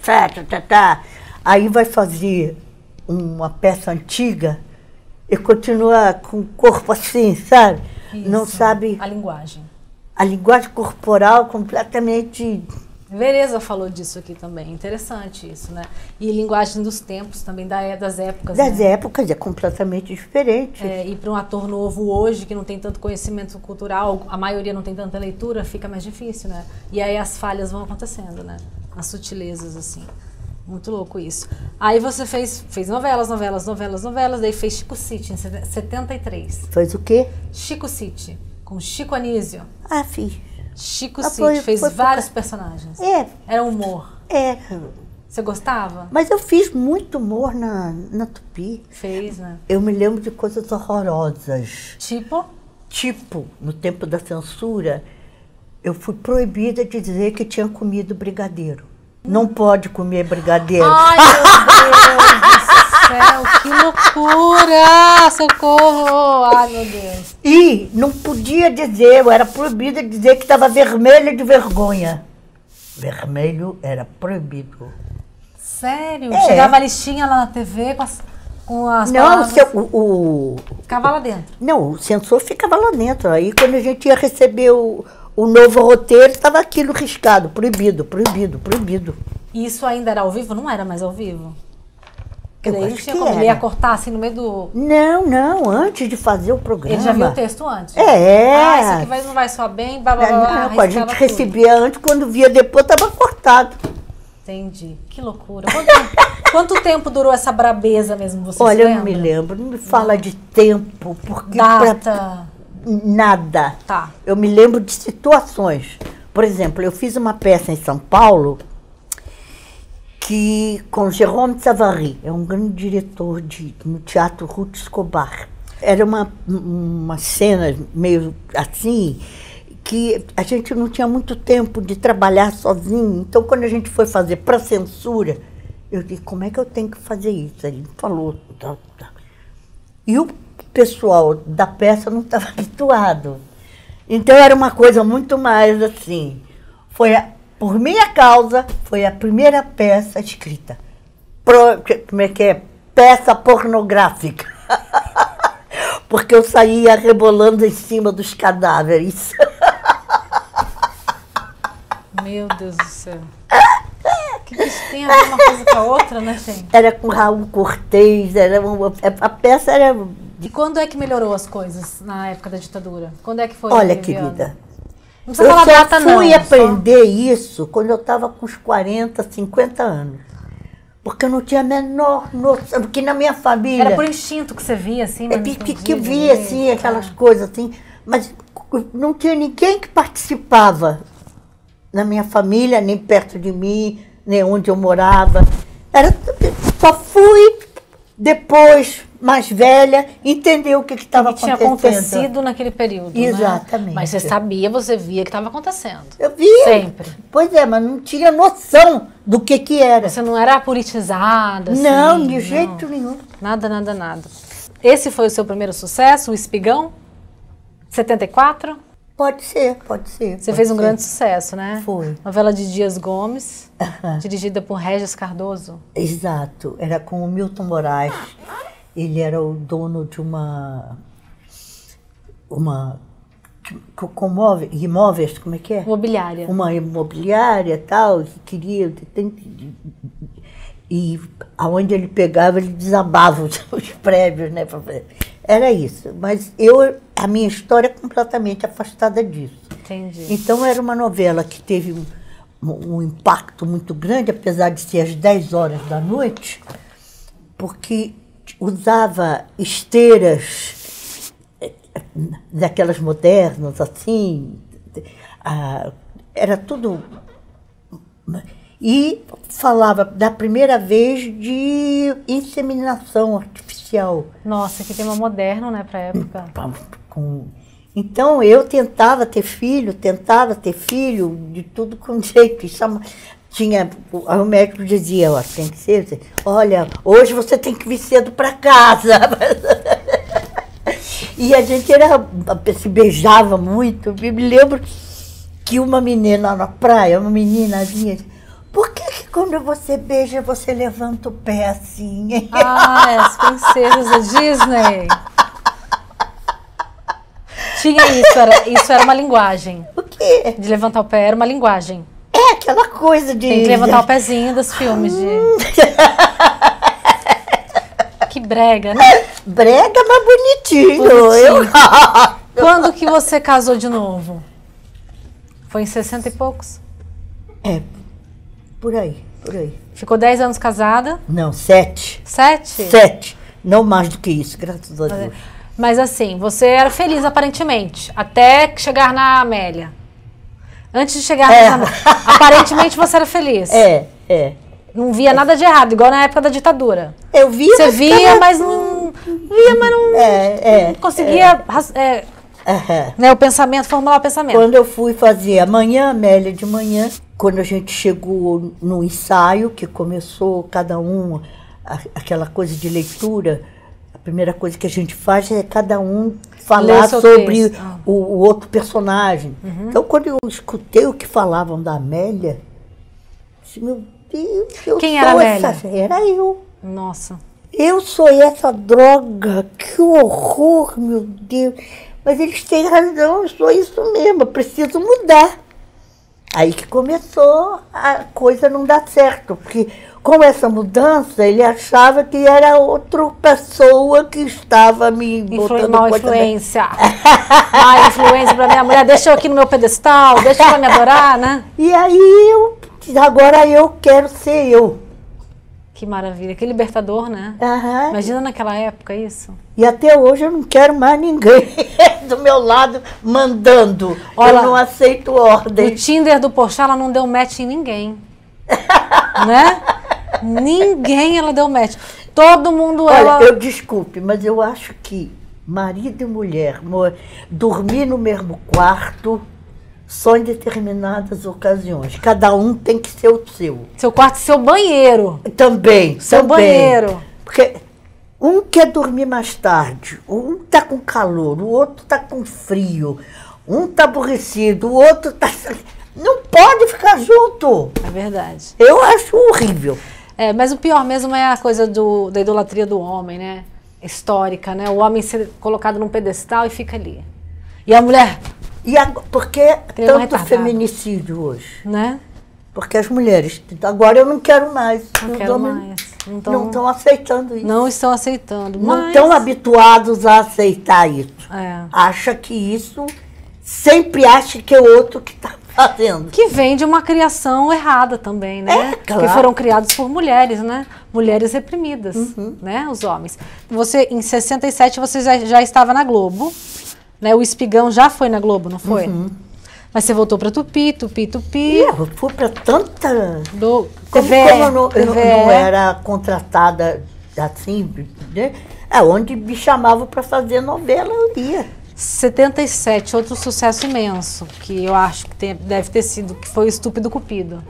aí vai fazer uma peça antiga e continua com o corpo assim, sabe?
Isso.
Não sabe...
A linguagem.
A linguagem corporal completamente...
Vereza falou disso aqui também, interessante isso, né? E linguagem dos tempos também, das épocas,
Das
né?
épocas é completamente diferente.
E para um ator novo hoje, que não tem tanto conhecimento cultural, a maioria não tem tanta leitura, fica mais difícil, né? E aí as falhas vão acontecendo, né? As sutilezas, assim. Muito louco isso. Aí você fez novelas, daí fez Chico City, em 73.
Fez o quê?
Chico City, com Chico Anísio.
Ah, fiz.
Chico City, fez vários personagens. Era humor. Você gostava?
Mas eu fiz muito humor na Tupi.
Fez, né?
Eu me lembro de coisas horrorosas.
Tipo?
Tipo, no tempo da censura, eu fui proibida de dizer que tinha comido brigadeiro. Não pode comer brigadeiro.
Ai, meu Deus do céu, que loucura! Socorro! Ai, meu Deus.
E não podia dizer, eu era proibida de dizer que estava vermelha de vergonha. Vermelho era proibido.
Sério? Chegava a listinha lá na TV com as
não,
palavras...
Ficava
lá dentro?
Não, o censor ficava lá dentro. Aí quando a gente ia receber o novo roteiro, estava aquilo riscado, proibido.
E isso ainda era ao vivo? Não era mais ao vivo? Porque daí
Eu
não
acho
tinha
que
como,
era.
ele ia cortar assim no meio do...
Não, antes de fazer o programa.
Ele já viu o texto antes?
É.
Isso aqui não vai soar bem, blá, blá, blá,
Não, a gente recebia antes, quando via depois estava cortado.
Entendi. Que loucura. Quanto tempo durou essa brabeza mesmo, você
Olha,
se lembra?
eu não me lembro, não me fala de tempo, porque...
Data.
Nada.
Tá.
Eu me lembro de situações. Por exemplo, eu fiz uma peça em São Paulo com Jérôme Savary, é um grande diretor no Teatro Ruth Escobar. Era uma cena meio assim, que a gente não tinha muito tempo de trabalhar sozinho. Então, quando a gente foi fazer para censura, eu disse, como é que eu tenho que fazer isso? Ele falou, tá. E o pessoal da peça não estava habituado. Então, era uma coisa muito mais assim. Por minha causa, foi a primeira peça escrita. Como é que é? Peça pornográfica. Porque eu saía rebolando em cima dos cadáveres.
Meu Deus do céu. O que isso tem a ver uma coisa com a outra, né, gente?
Era com Raul Cortez, a peça era...
E quando é que melhorou as coisas na época da ditadura? Quando é que foi?
Olha, querida,
não precisa falar data,
eu só fui aprender isso quando eu estava com uns 40, 50 anos. Porque eu não tinha a menor noção, porque na minha família...
Era por instinto que você via, assim?
Que via, assim, aquelas coisas assim, mas não tinha ninguém que participava na minha família, nem perto de mim, nem onde eu morava. Só fui depois, mais velha, entender o que estava acontecendo.
Tinha acontecido naquele período,
exatamente.
Né? Mas você sabia, você via que estava acontecendo.
Eu via.
Sempre.
Pois é, mas não tinha noção do que era.
Você não era politizada, assim?
Não, de jeito nenhum.
Nada. Esse foi o seu primeiro sucesso, o Espigão? 74?
Pode ser.
Você fez um grande sucesso, né?
Foi.
Novela de Dias Gomes, dirigida por Regis Cardoso.
Exato, era com o Milton Moraes. Ele era o dono de uma imóveis, como é que é?
Imobiliária.
Uma imobiliária e tal, que queria... E aonde ele pegava, ele desabava os prédios, né? Era isso, mas a minha história é completamente afastada disso.
Entendi.
Então era uma novela que teve um impacto muito grande, apesar de ser às 10 horas da noite, porque usava esteiras daquelas modernas, assim, era tudo... E falava da primeira vez de inseminação artificial.
Nossa, que tema moderno, né, pra época.
Então eu tentava ter filho, de tudo com jeito. Aí o médico dizia, ó, tem que ser, olha, hoje você tem que vir cedo para casa. E a gente se beijava muito. Eu me lembro que uma menina na praia, uma meninazinha, por que quando você beija, você levanta o pé assim? Hein?
Ah, as princesas da Disney. Tinha isso era uma linguagem.
O quê?
De levantar o pé, era uma linguagem.
É aquela coisa de...
Tem que levantar o pezinho dos filmes de... Que brega, né?
Brega, mas bonitinho.
Quando que você casou de novo? Foi em 60 e poucos?
É, por aí.
Ficou 10 anos casada?
Não, 7.
7?
7. Não mais do que isso, graças a Deus.
Mas assim, você era feliz aparentemente, até chegar na Amélia. Antes de chegar na Amélia, aparentemente você era feliz.
É.
Não via nada de errado, igual na época da ditadura.
Eu via,
você via, mas não não conseguia né, o pensamento, formular o pensamento.
Quando eu fui fazer amanhã, Amélia de manhã, quando a gente chegou no ensaio, que começou cada um, aquela coisa de leitura, a primeira coisa que a gente faz é cada um falar sobre o outro personagem. Então, quando eu escutei o que falavam da Amélia, disse, meu Deus,
quem era a Amélia?
Era eu.
Nossa.
Eu sou essa droga, que horror, meu Deus. Mas eles têm razão, eu sou isso mesmo, eu preciso mudar. Aí que começou a coisa não dar certo, porque com essa mudança ele achava que era outra pessoa que estava me botando
má influência. Má influência para minha mulher, deixa eu aqui no meu pedestal, deixa ela me adorar, né?
E aí agora eu quero ser eu.
Que maravilha, que libertador, né? Imagina naquela época isso.
E até hoje eu não quero mais ninguém do meu lado mandando. Olha, eu não aceito ordem.
O Tinder do Porchat, ela não deu match em ninguém. Né? Ninguém ela deu match. Todo mundo
Olha, eu desculpe, mas eu acho que marido e mulher dormir no mesmo quarto só em determinadas ocasiões. Cada um tem que ser o seu.
Seu quarto e seu banheiro.
Também.
Seu banheiro.
Porque um quer dormir mais tarde, um tá com calor, o outro tá com frio, um tá aborrecido, o outro tá... Não pode ficar junto.
É verdade.
Eu acho horrível.
Mas o pior mesmo é a coisa da idolatria do homem, né? Histórica, né? O homem ser colocado num pedestal e fica ali. E a mulher...
Porque tanto feminicídio hoje?
Né?
Porque as mulheres... Agora eu não quero mais.
Não
estão aceitando isso.
Não estão aceitando.
Não estão habituados a aceitar isso. Acha que isso... Sempre acha que é o outro que está fazendo.
Que vem de uma criação errada também, né?
Claro.
Que foram criados por mulheres, né? Mulheres reprimidas, né? Os homens. Você, em 67, você já estava na Globo. Né? O Espigão já foi na Globo, não foi? Mas você voltou para Tupi.
Eu fui para tanta...
Como
eu não era contratada assim, né? Onde me chamavam para fazer novela, eu ia.
77, outro sucesso imenso, que eu acho que deve ter sido, que foi o Estúpido Cupido.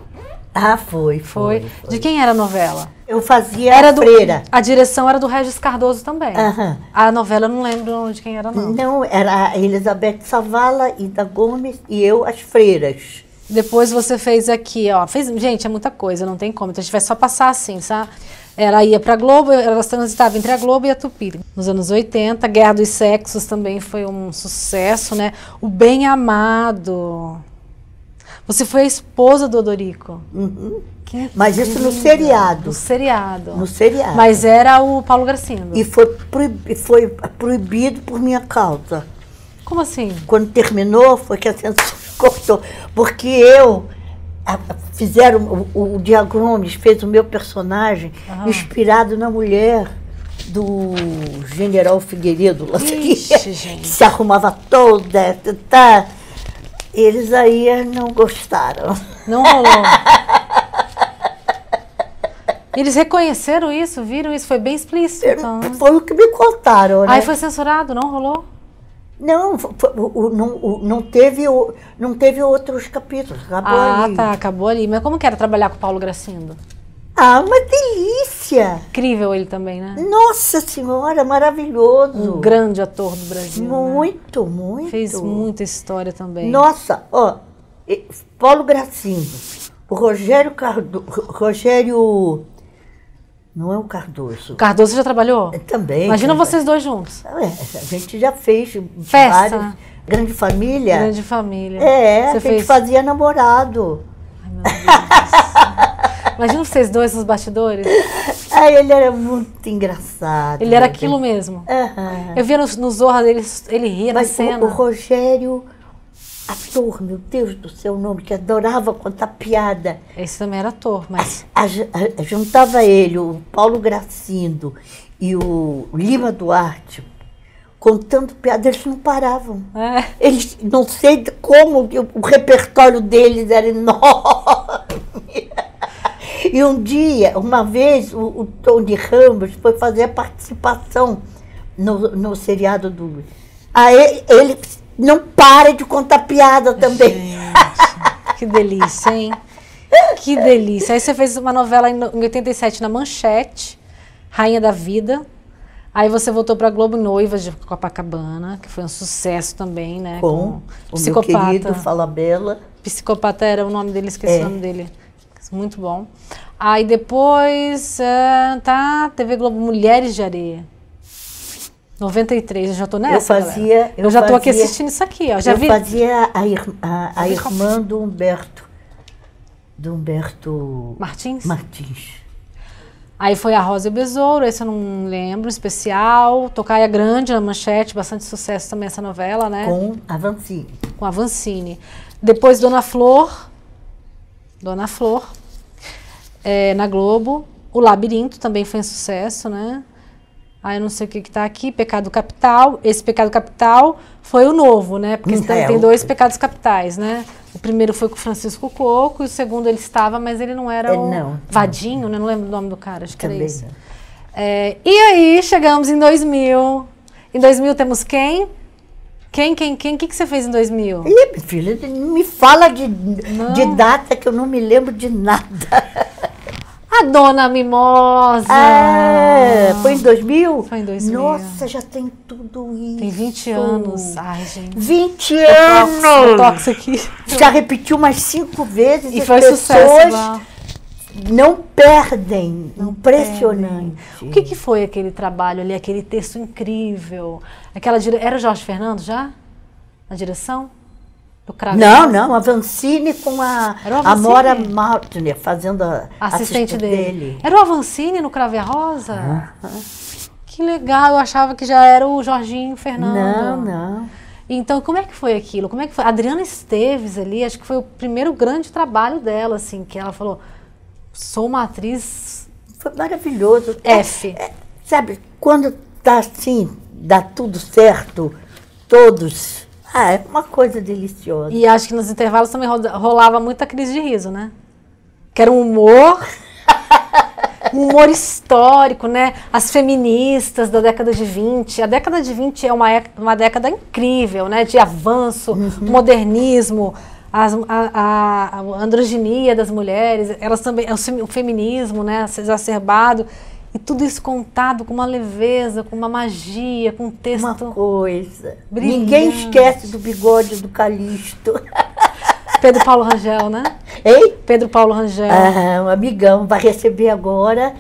Foi.
De quem era a novela?
Eu fazia a freira.
A direção era do Regis Cardoso também. A novela eu não lembro de quem era, não.
Não, era a Elizabeth Savala, Ida Gomes e eu, as freiras.
Depois você fez aqui, ó. Gente, é muita coisa, não tem como. Então a gente vai só passar assim, sabe? Ela ia pra Globo, elas transitavam entre a Globo e a Tupi. Nos anos 80, Guerra dos Sexos também foi um sucesso, né? O Bem Amado. Você foi a esposa do Odorico.
Mas isso no seriado.
No seriado.
No seriado.
Mas era o Paulo Gracindo.
E foi proibido por minha causa.
Como assim?
Quando terminou, foi que a censura cortou. Porque fizeram, o Diagomes fez o meu personagem inspirado na mulher do General Figueiredo, que se arrumava toda, eles aí não gostaram.
Não rolou. Eles reconheceram isso, viram isso, foi bem explícito. Então, né?
Foi o que me contaram, né?
Aí foi censurado, não rolou?
Não, não teve outros capítulos, acabou ali.
Tá, acabou ali. Mas como que era trabalhar com o Paulo Gracindo?
Ah, uma delícia!
Incrível ele também, né?
Nossa Senhora, maravilhoso!
Um grande ator do Brasil,
muito,
né?
muito.
Fez muita história também.
Nossa, ó, Paulo Gracindo, o Rogério, não é o Cardoso.
O Cardoso já trabalhou?
Também.
Imagina vocês dois juntos.
A gente já fez
festa.
Vários, Grande Família.
Grande Família.
A gente fazia namorado.
Ai, meu Deus. Imagina vocês dois nos bastidores.
Ele era muito engraçado.
Ele era aquilo mesmo. Eu via no Zorra dele, ele ria na cena.
O Rogério, ator, meu Deus do céu, o nome, que adorava contar piada.
Esse também era ator, mas...
Juntava ele, o Paulo Gracindo e o Lima Duarte, contando piada, eles não paravam. Eles, não sei como, o repertório deles era enorme. E uma vez, o Tony Ramos foi fazer a participação no seriado do... Aí ele não para de contar piada também.
Gente, que delícia, hein? Que delícia. Aí você fez uma novela em 87 na Manchete, Rainha da Vida. Aí você voltou para Globo, Noiva de Copacabana, que foi um sucesso também, né?
Com o Psicopata. Meu querido Falabella.
Psicopata era o nome dele, esqueci o nome dele. Muito bom. Aí depois, TV Globo, Mulheres de Areia. 93, eu já tô nessa, eu já tô aqui assistindo isso aqui, ó.
Fazia a irmã do Humberto Martins.
Aí foi a Rosa e o Besouro, esse eu não lembro, especial. Tocaia Grande na Manchete, bastante sucesso também essa novela, né?
Com a Vancini.
Com a Vancini. Depois Dona Flor, na Globo. O Labirinto também foi um sucesso, né? Aí eu não sei o que tá aqui, Pecado Capital. Esse Pecado Capital foi o novo, né? Porque tem dois pecados capitais, né? O primeiro foi com o Francisco Coco, e o segundo ele estava, mas ele não era Vadinho, né? Não lembro o nome do cara, acho que era isso. E aí, chegamos em 2000. Em 2000 temos quem? Quem? O que você fez em 2000?
Ih, minha filha, não me fala de data que eu não me lembro de nada.
A Dona Mimosa.
Foi em 2000?
Foi em 2000.
Nossa, já tem tudo isso.
Tem 20 anos. Ai, gente.
20 anos!
Botox aqui.
Já repetiu umas 5 vezes.
E foi sucesso lá.
Não perdem. Impressionante.
O que foi aquele trabalho ali, aquele texto incrível? Era o Jorge Fernando já? Na direção?
Não, a Vancini com a Mora Maltner fazendo a assistente dele.
Era o Avancini no Cravo e a Rosa? Que legal, eu achava que já era o Jorginho Fernando.
Não.
Então, como é que foi aquilo? Como é que foi? A Adriana Esteves ali, acho que foi o primeiro grande trabalho dela, assim, que ela falou, sou uma atriz...
Foi maravilhoso.
Sabe,
quando tá assim, dá tudo certo, todos... é uma coisa deliciosa.
E acho que nos intervalos também rolava muita crise de riso, né? Que era um humor histórico, né? As feministas da década de 20. A década de 20 é uma década incrível, né? De avanço, modernismo, a androginia das mulheres, elas também, o feminismo, né? Exacerbado. E tudo isso contado com uma leveza, com uma magia, com um texto...
Uma coisa.
Brilhante.
Ninguém esquece do bigode do Calixto.
Pedro Paulo Rangel, né?
Hein?
Pedro Paulo Rangel.
Um amigão. Vai receber agora,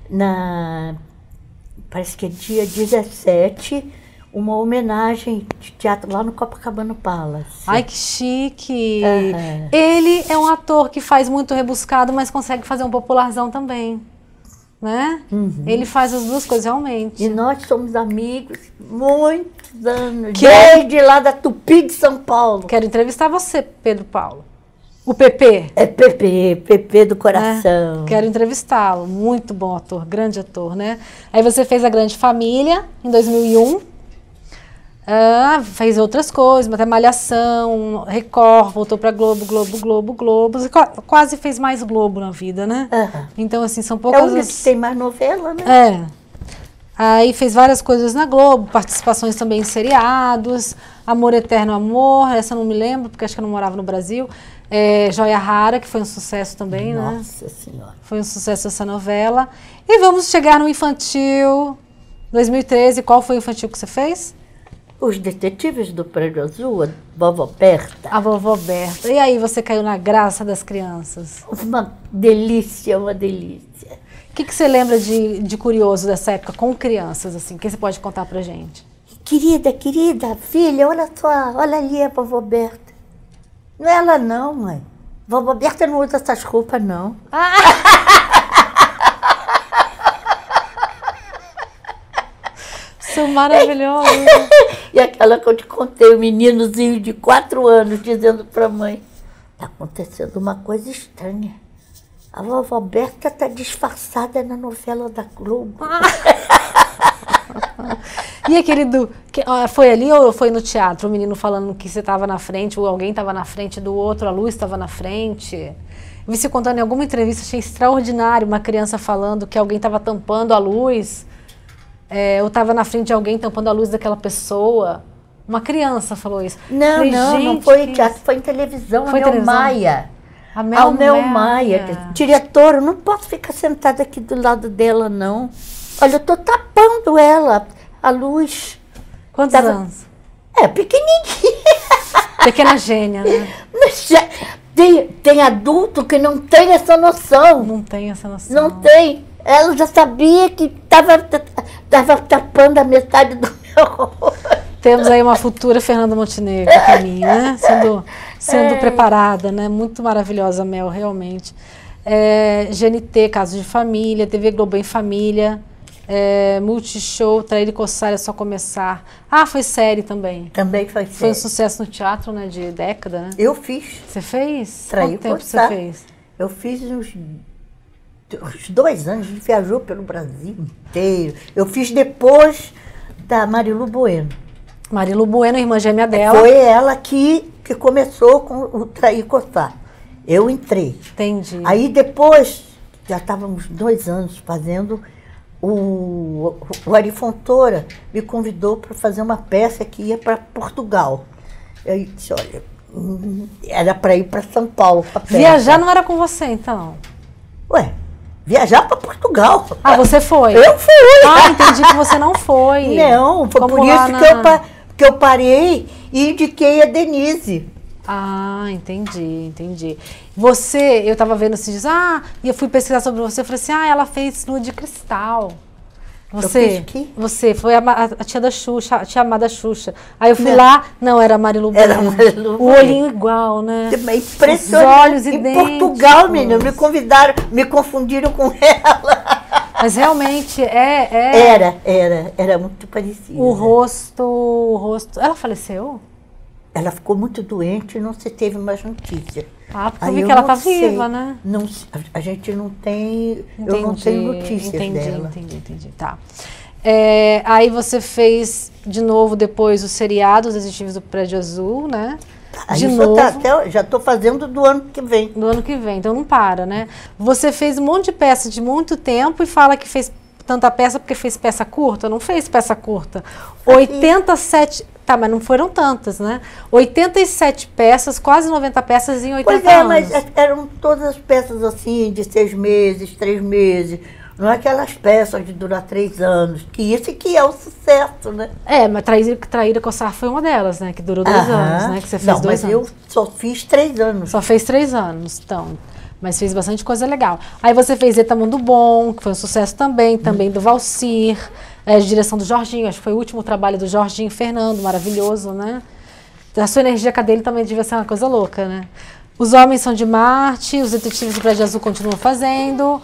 parece que é dia 17, uma homenagem de teatro lá no Copacabana Palace.
Ai, que chique! Ele é um ator que faz muito rebuscado, mas consegue fazer um popularzão também. Né? Ele faz as duas coisas realmente.
E nós somos amigos muitos anos, desde lá da Tupi de São Paulo.
Quero entrevistar você, Pedro Paulo. O PP.
É PP do coração.
Quero entrevistá-lo, muito bom ator, grande ator, né? Aí você fez A Grande Família, em 2001. Fez outras coisas, até Malhação, Record, voltou pra Globo. Quase fez mais Globo na vida, né? Então, assim, são poucas...
É o único que tem mais novela, né?
Aí fez várias coisas na Globo, participações também em seriados, Amor Eterno Amor, essa eu não me lembro, porque acho que eu não morava no Brasil. Joia Rara, que foi um sucesso também, né?
Nossa Senhora.
Foi um sucesso essa novela. E vamos chegar no infantil, 2013, qual foi o infantil que você fez?
Os Detetives do Prédio Azul, a Vovó Berta.
A Vovó Berta. E aí você caiu na graça das crianças?
Uma delícia, uma delícia.
O que você lembra de curioso dessa época com crianças, assim? O que você pode contar pra gente?
Querida, filha, olha só, olha ali a Vovó Berta. Não é ela não, mãe. Vovó Berta não usa essas roupas, não.
São maravilhosos.
E aquela que eu te contei, o meninozinho de 4 anos dizendo pra mãe, tá acontecendo uma coisa estranha. A Vovó Berta tá disfarçada na novela da Globo.
E aquele foi ali ou foi no teatro? O menino falando que você estava na frente, ou alguém estava na frente do outro, a luz estava na frente. Eu vi você contando em alguma entrevista, achei extraordinário, uma criança falando que alguém estava tampando a luz, ou estava na frente de alguém tampando a luz daquela pessoa. Uma criança falou isso.
Não,
falei,
não foi em teatro, foi em televisão,
foi
a Mel Maia.
A Mel
Maia, diretora, eu não posso ficar sentada aqui do lado dela, não. Olha, eu tô tapando ela, a luz.
Quantos anos?
Pequenininha.
Pequena gênia, né?
Mas tem adulto que não tem essa noção.
Não tem essa noção.
Não tem. Ela já sabia que tava tapando a metade do meu rosto.
Temos aí uma futura Fernanda Montenegro a caminho, né? Sendo preparada, né? Muito maravilhosa, Mel, realmente. GNT, Casos de Família, TV Globo em Família, Multishow, Trair e Coçar é Só Começar. Ah, foi série também.
Também foi série.
Foi um sucesso no teatro, né? De década, né?
Eu fiz.
Você fez?
Trair e
Quanto tempo
Coçar.
você fez?
Eu fiz uns 2 anos, a gente viajou pelo Brasil inteiro. Eu fiz depois da Marilu Bueno.
Marilu Bueno, irmã gêmea dela.
Foi ela que começou com o Trair e Coçar. Eu entrei.
Entendi.
Aí depois, já estávamos 2 anos fazendo, o Ari Fontoura me convidou para fazer uma peça que ia para Portugal. Eu disse, olha, era para ir para São Paulo.
Viajar não era com você, então?
Ué, viajar para Portugal.
Ah, você foi?
Eu fui.
Ah, entendi que você não foi.
Não, foi
como
por isso que eu parei e indiquei a Denise.
Ah, entendi. Eu tava vendo esses dias, e eu fui pesquisar sobre você, eu falei assim, ela fez Lua de Cristal. Você foi a tia da Xuxa, a tia amada Xuxa. Aí eu fui lá, não, era a Marilu Bueno.
Era a Marilu
O olhinho igual, né?
Impressionante.
Os olhos
em
idênticos.
Portugal, menina, me convidaram, me confundiram com ela.
Mas realmente
Era muito parecida.
O rosto. Ela faleceu?
Ela ficou muito doente e não se teve mais notícia.
Porque eu vi que ela tá viva, né?
Não, a gente não tem. Eu não tenho notícias dela.
Entendi. Tá. Aí você fez de novo depois o seriado Os Detetives do Prédio Azul, né? De novo.
Já estou fazendo do ano que vem.
Do ano que vem, então não para, né? Você fez um monte de peça de muito tempo e fala que fez tanta peça porque fez peça curta. Não fez peça curta. 87... Tá, mas não foram tantas, né? 87 peças, quase 90 peças em 80 anos.
Mas eram todas as peças assim, de 6 meses, 3 meses. Não é aquelas peças de durar 3 anos, que isso que é o sucesso, né?
Mas Trair e Coçar foi uma delas, né? Que durou 2 anos, né? Que você fez 2 anos.
Eu só fiz 3 anos.
Só fez 3 anos, então. Mas fez bastante coisa legal. Aí você fez Eta Mundo Bom, que foi um sucesso também do Valcir, de direção do Jorginho, acho que foi o último trabalho do Jorginho Fernando, maravilhoso, né? A sua energia dele também devia ser uma coisa louca, né? Os Homens São de Marte, Os Detetives do Prédio Azul continuam fazendo.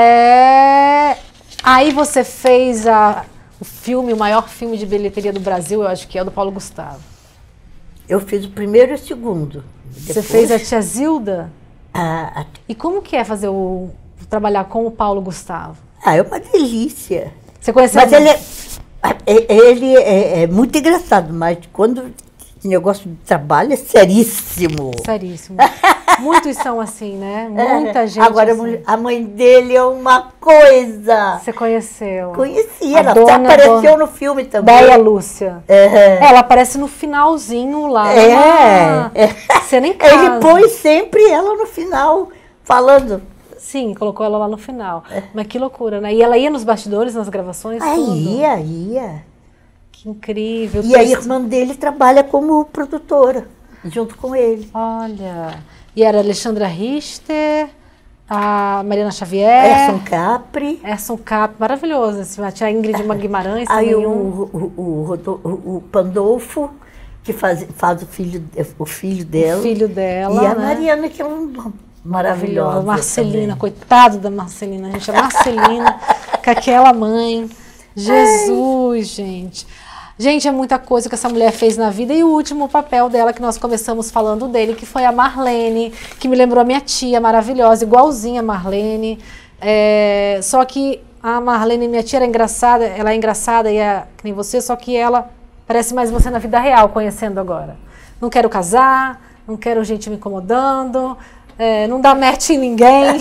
Aí você fez o maior filme de bilheteria do Brasil, eu acho que é o do Paulo Gustavo.
Eu fiz o primeiro e o segundo.
Você fez a Tia Zilda? E como que é trabalhar com o Paulo Gustavo?
É uma delícia.
Você conheceu?
Mas ele é muito engraçado, mas quando esse negócio de trabalho é seríssimo.
Seríssimo. Muitos são assim, né? Muita gente.
Agora,
assim.
a mãe dele é uma coisa.
Você conheceu?
Conheci,
A
ela
dona-
apareceu no filme também.
Béia Lúcia.
É.
Ela aparece no finalzinho lá. Você nem casa.
Ele põe sempre ela no final, falando.
Sim, colocou ela lá no final. Mas que loucura, né? E ela ia nos bastidores, nas gravações? Tudo?
Ia.
Que incrível.
E a irmã dele trabalha como produtora, junto com ele.
Olha. E era a Alexandra Richter, a Mariana Xavier.
Erson Capri.
Maravilhoso. Tinha a Ingrid Guimarães
Aí
também.
o Pandolfo, que faz o filho dela.
O filho dela,
E a
né?
Mariana, que é maravilhosa.
Marcelina,
também.
coitado da Marcelina, gente. A Marcelina, com aquela mãe. Jesus, gente. Gente, é muita coisa que essa mulher fez na vida. E o último papel dela, que nós começamos falando dele, que foi a Marlene, que me lembrou a minha tia maravilhosa, igualzinha a Marlene. Só que a Marlene, minha tia, era engraçada, ela é engraçada e é que nem você, só que ela parece mais você na vida real, conhecendo agora. Não quero casar, não quero gente me incomodando, não dá match em ninguém.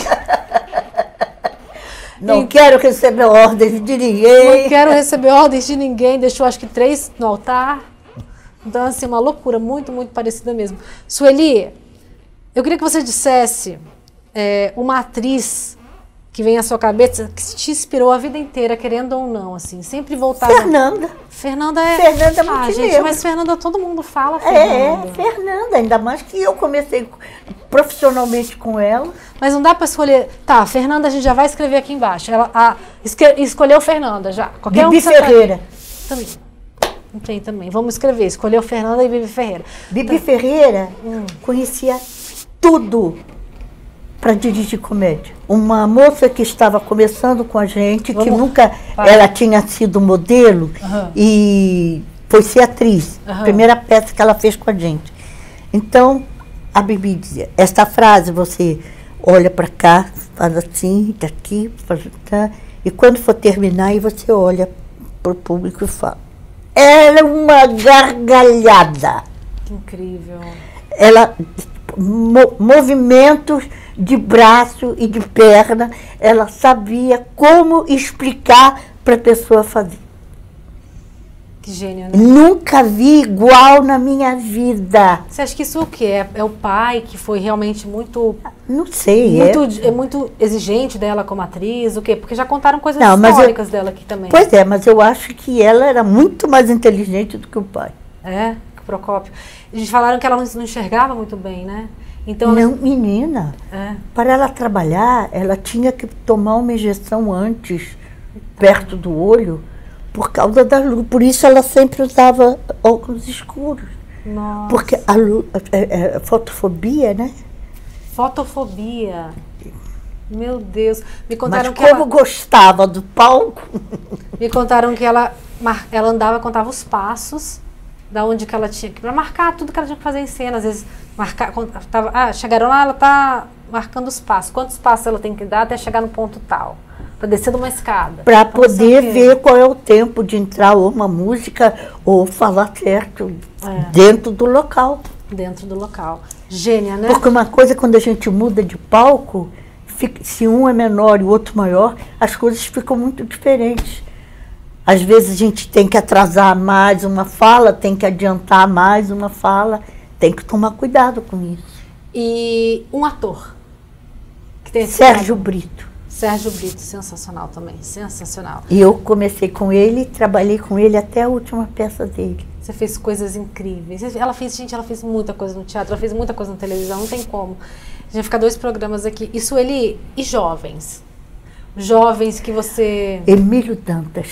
Não quero receber ordens de ninguém.
Não quero receber ordens de ninguém. Deixou acho que 3 no altar. Então, assim, uma loucura, muito, muito parecida mesmo. Sueli, eu queria que você dissesse uma atriz que vem à sua cabeça, que te inspirou a vida inteira, querendo ou não, assim, sempre voltava.
Fernanda.
Fernanda é
Montenegro.
gente, mas Fernanda, todo mundo fala Fernanda.
Fernanda, ainda mais que eu comecei profissionalmente com ela.
Mas não dá para escolher. Tá, Fernanda, a gente já vai escrever aqui embaixo. Ela escolheu Fernanda já. Qualquer
Bibi Ferreira.
Também. Não tem também. Vamos escrever. Escolheu Fernanda e Bibi Ferreira.
Bibi Ferreira conhecia tudo para dirigir comédia. Uma moça que estava começando com a gente, que nunca ela tinha sido modelo e foi ser atriz. Primeira peça que ela fez com a gente. Então, a Bibi dizia, esta frase você olha para cá, faz assim, daqui, faz tá, e quando for terminar, aí você olha para o público e fala. Ela é uma gargalhada.
Que incrível.
Ela, movimentos de braço e de perna, ela sabia como explicar para a pessoa fazer.
Que gênio, né?
Nunca vi igual na minha vida.
Você acha que isso é o quê? É o pai que foi realmente muito...
Não sei.
É muito exigente dela como atriz, o quê? Porque já contaram coisas
Não,
históricas dela aqui também.
Pois é, mas eu acho que ela era muito mais inteligente do que o pai.
Que o Procópio. Eles falaram que ela não enxergava muito bem, né? Então,
não, menina. Para ela trabalhar, ela tinha que tomar uma injeção antes, perto do olho, por causa da luz. Por isso ela sempre usava óculos escuros.
Nossa.
Porque a luz, fotofobia, né?
Fotofobia. Meu Deus. Me contaram
Mas como gostava do palco.
Me contaram que ela andava, contava os passos da onde que ela tinha que, para marcar tudo que ela tinha que fazer em cena. Às vezes chegaram lá, ela tá marcando os passos. Quantos passos ela tem que dar até chegar no ponto tal? Para descer de uma escada.
Para poder ver qual é o tempo de entrar ou uma música ou falar certo dentro do local.
Dentro do local. Gênia, né?
Porque uma coisa, quando a gente muda de palco, se um é menor e o outro maior, as coisas ficam muito diferentes. Às vezes a gente tem que atrasar mais uma fala, tem que adiantar mais uma fala. Tem que tomar cuidado com isso.
E um ator? Que tem
Sérgio Brito.
Sérgio Brito, sensacional também, sensacional.
E eu comecei com ele, trabalhei com ele até a última peça dele.
Você fez coisas incríveis. Ela fez muita coisa no teatro, ela fez muita coisa na televisão, não tem como. A gente vai ficar 2 programas aqui. E Sueli, e jovens? Jovens que você...
Emílio Dantas.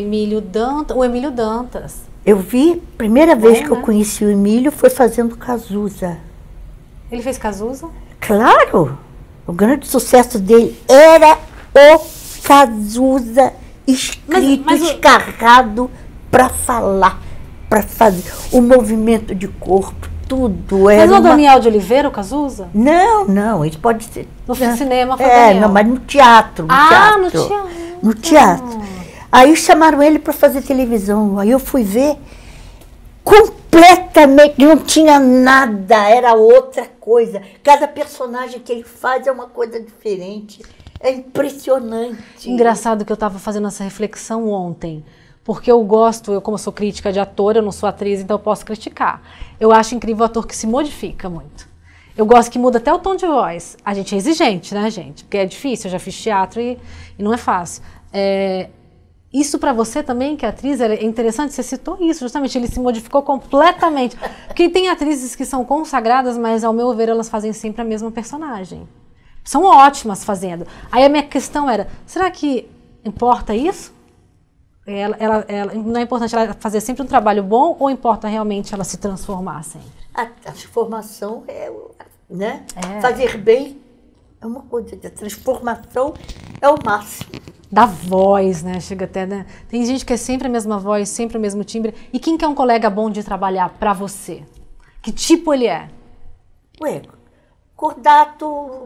O Emílio Dantas.
Eu vi, primeira vez que eu conheci o Emílio foi fazendo Cazuza.
Ele fez Cazuza?
Claro! O grande sucesso dele era o Cazuza escrito, escarrado para falar, para fazer o movimento de corpo, tudo.
Mas o Daniel de Oliveira, o Cazuza?
Não, isso pode ser.
No cinema foi Daniel.
Não, mas no teatro.
No teatro.
No teatro. Aí chamaram ele para fazer televisão. Aí eu fui ver completamente, não tinha nada, era outra coisa. Cada personagem que ele faz é uma coisa diferente. É impressionante.
Engraçado que eu estava fazendo essa reflexão ontem, porque eu gosto, eu como sou crítica de ator, eu não sou atriz, então eu posso criticar. Eu acho incrível o ator que se modifica muito. Eu gosto que muda até o tom de voz. A gente é exigente, né, gente? Porque é difícil, eu já fiz teatro e não é fácil. Isso para você também, que é atriz, é interessante, você citou isso, justamente, ele se modificou completamente. Porque tem atrizes que são consagradas, mas ao meu ver elas fazem sempre a mesma personagem. São ótimas fazendo. Aí a minha questão era, será que importa isso? Não é importante ela fazer sempre um trabalho bom ou importa realmente ela se transformar sempre?
A transformação né? Fazer bem é uma coisa, a transformação é o máximo.
Da voz, né? Chega até, né? Tem gente que é sempre a mesma voz, sempre o mesmo timbre. E quem que é um colega bom de trabalhar pra você? Que tipo ele é?
Ué, cordato,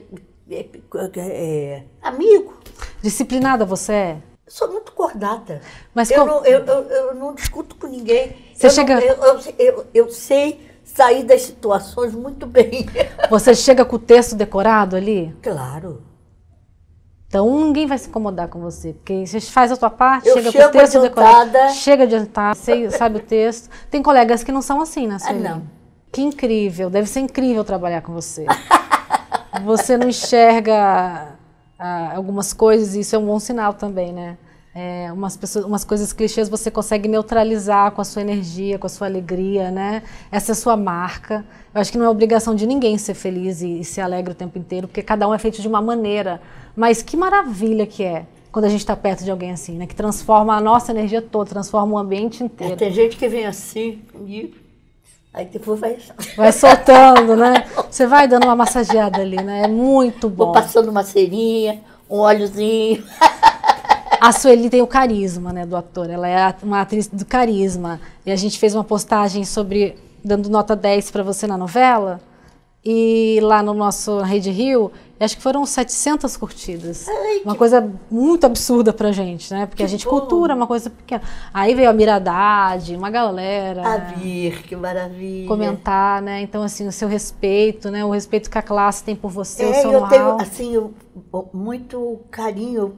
amigo.
Disciplinada você é?
Eu sou muito cordata.
Mas
eu não discuto com ninguém. Eu sei sair das situações muito bem.
Você chega com o texto decorado ali?
Claro.
Então ninguém vai se incomodar com você, porque você faz a sua parte,
Eu
chega com o texto
adiantada.
decorado, chega adiantado, sabe o texto. Tem colegas que não são assim, né, Sueli?
Não.
Que incrível, deve ser incrível trabalhar com você. Você não enxerga algumas coisas, e isso é um bom sinal também, né? Umas coisas clichês você consegue neutralizar com a sua energia, com a sua alegria, né? Essa é a sua marca. Eu acho que não é obrigação de ninguém ser feliz e ser alegre o tempo inteiro, porque cada um é feito de uma maneira. Mas que maravilha que é quando a gente está perto de alguém assim, né? Que transforma a nossa energia toda, transforma o ambiente inteiro.
Tem gente que vem assim comigo, aí depois
vai soltando, né? Você vai dando uma massageada ali, né? É muito bom.
Vou passando uma cerinha, um óleozinho.
A Sueli tem o carisma, né, do ator. Ela é uma atriz do carisma. E a gente fez uma postagem sobre, dando nota 10 para você na novela. E lá no nosso Rede Rio, acho que foram 700 curtidas.
Ai,
uma coisa muito absurda pra gente, né? Porque a gente cultura uma coisa pequena. Aí veio a Miradade, uma galera.
Que maravilha.
Comentar, né? Então, assim, o seu respeito, né? O respeito que a classe tem por você, o seu
eu
know-how.
tenho, assim, muito carinho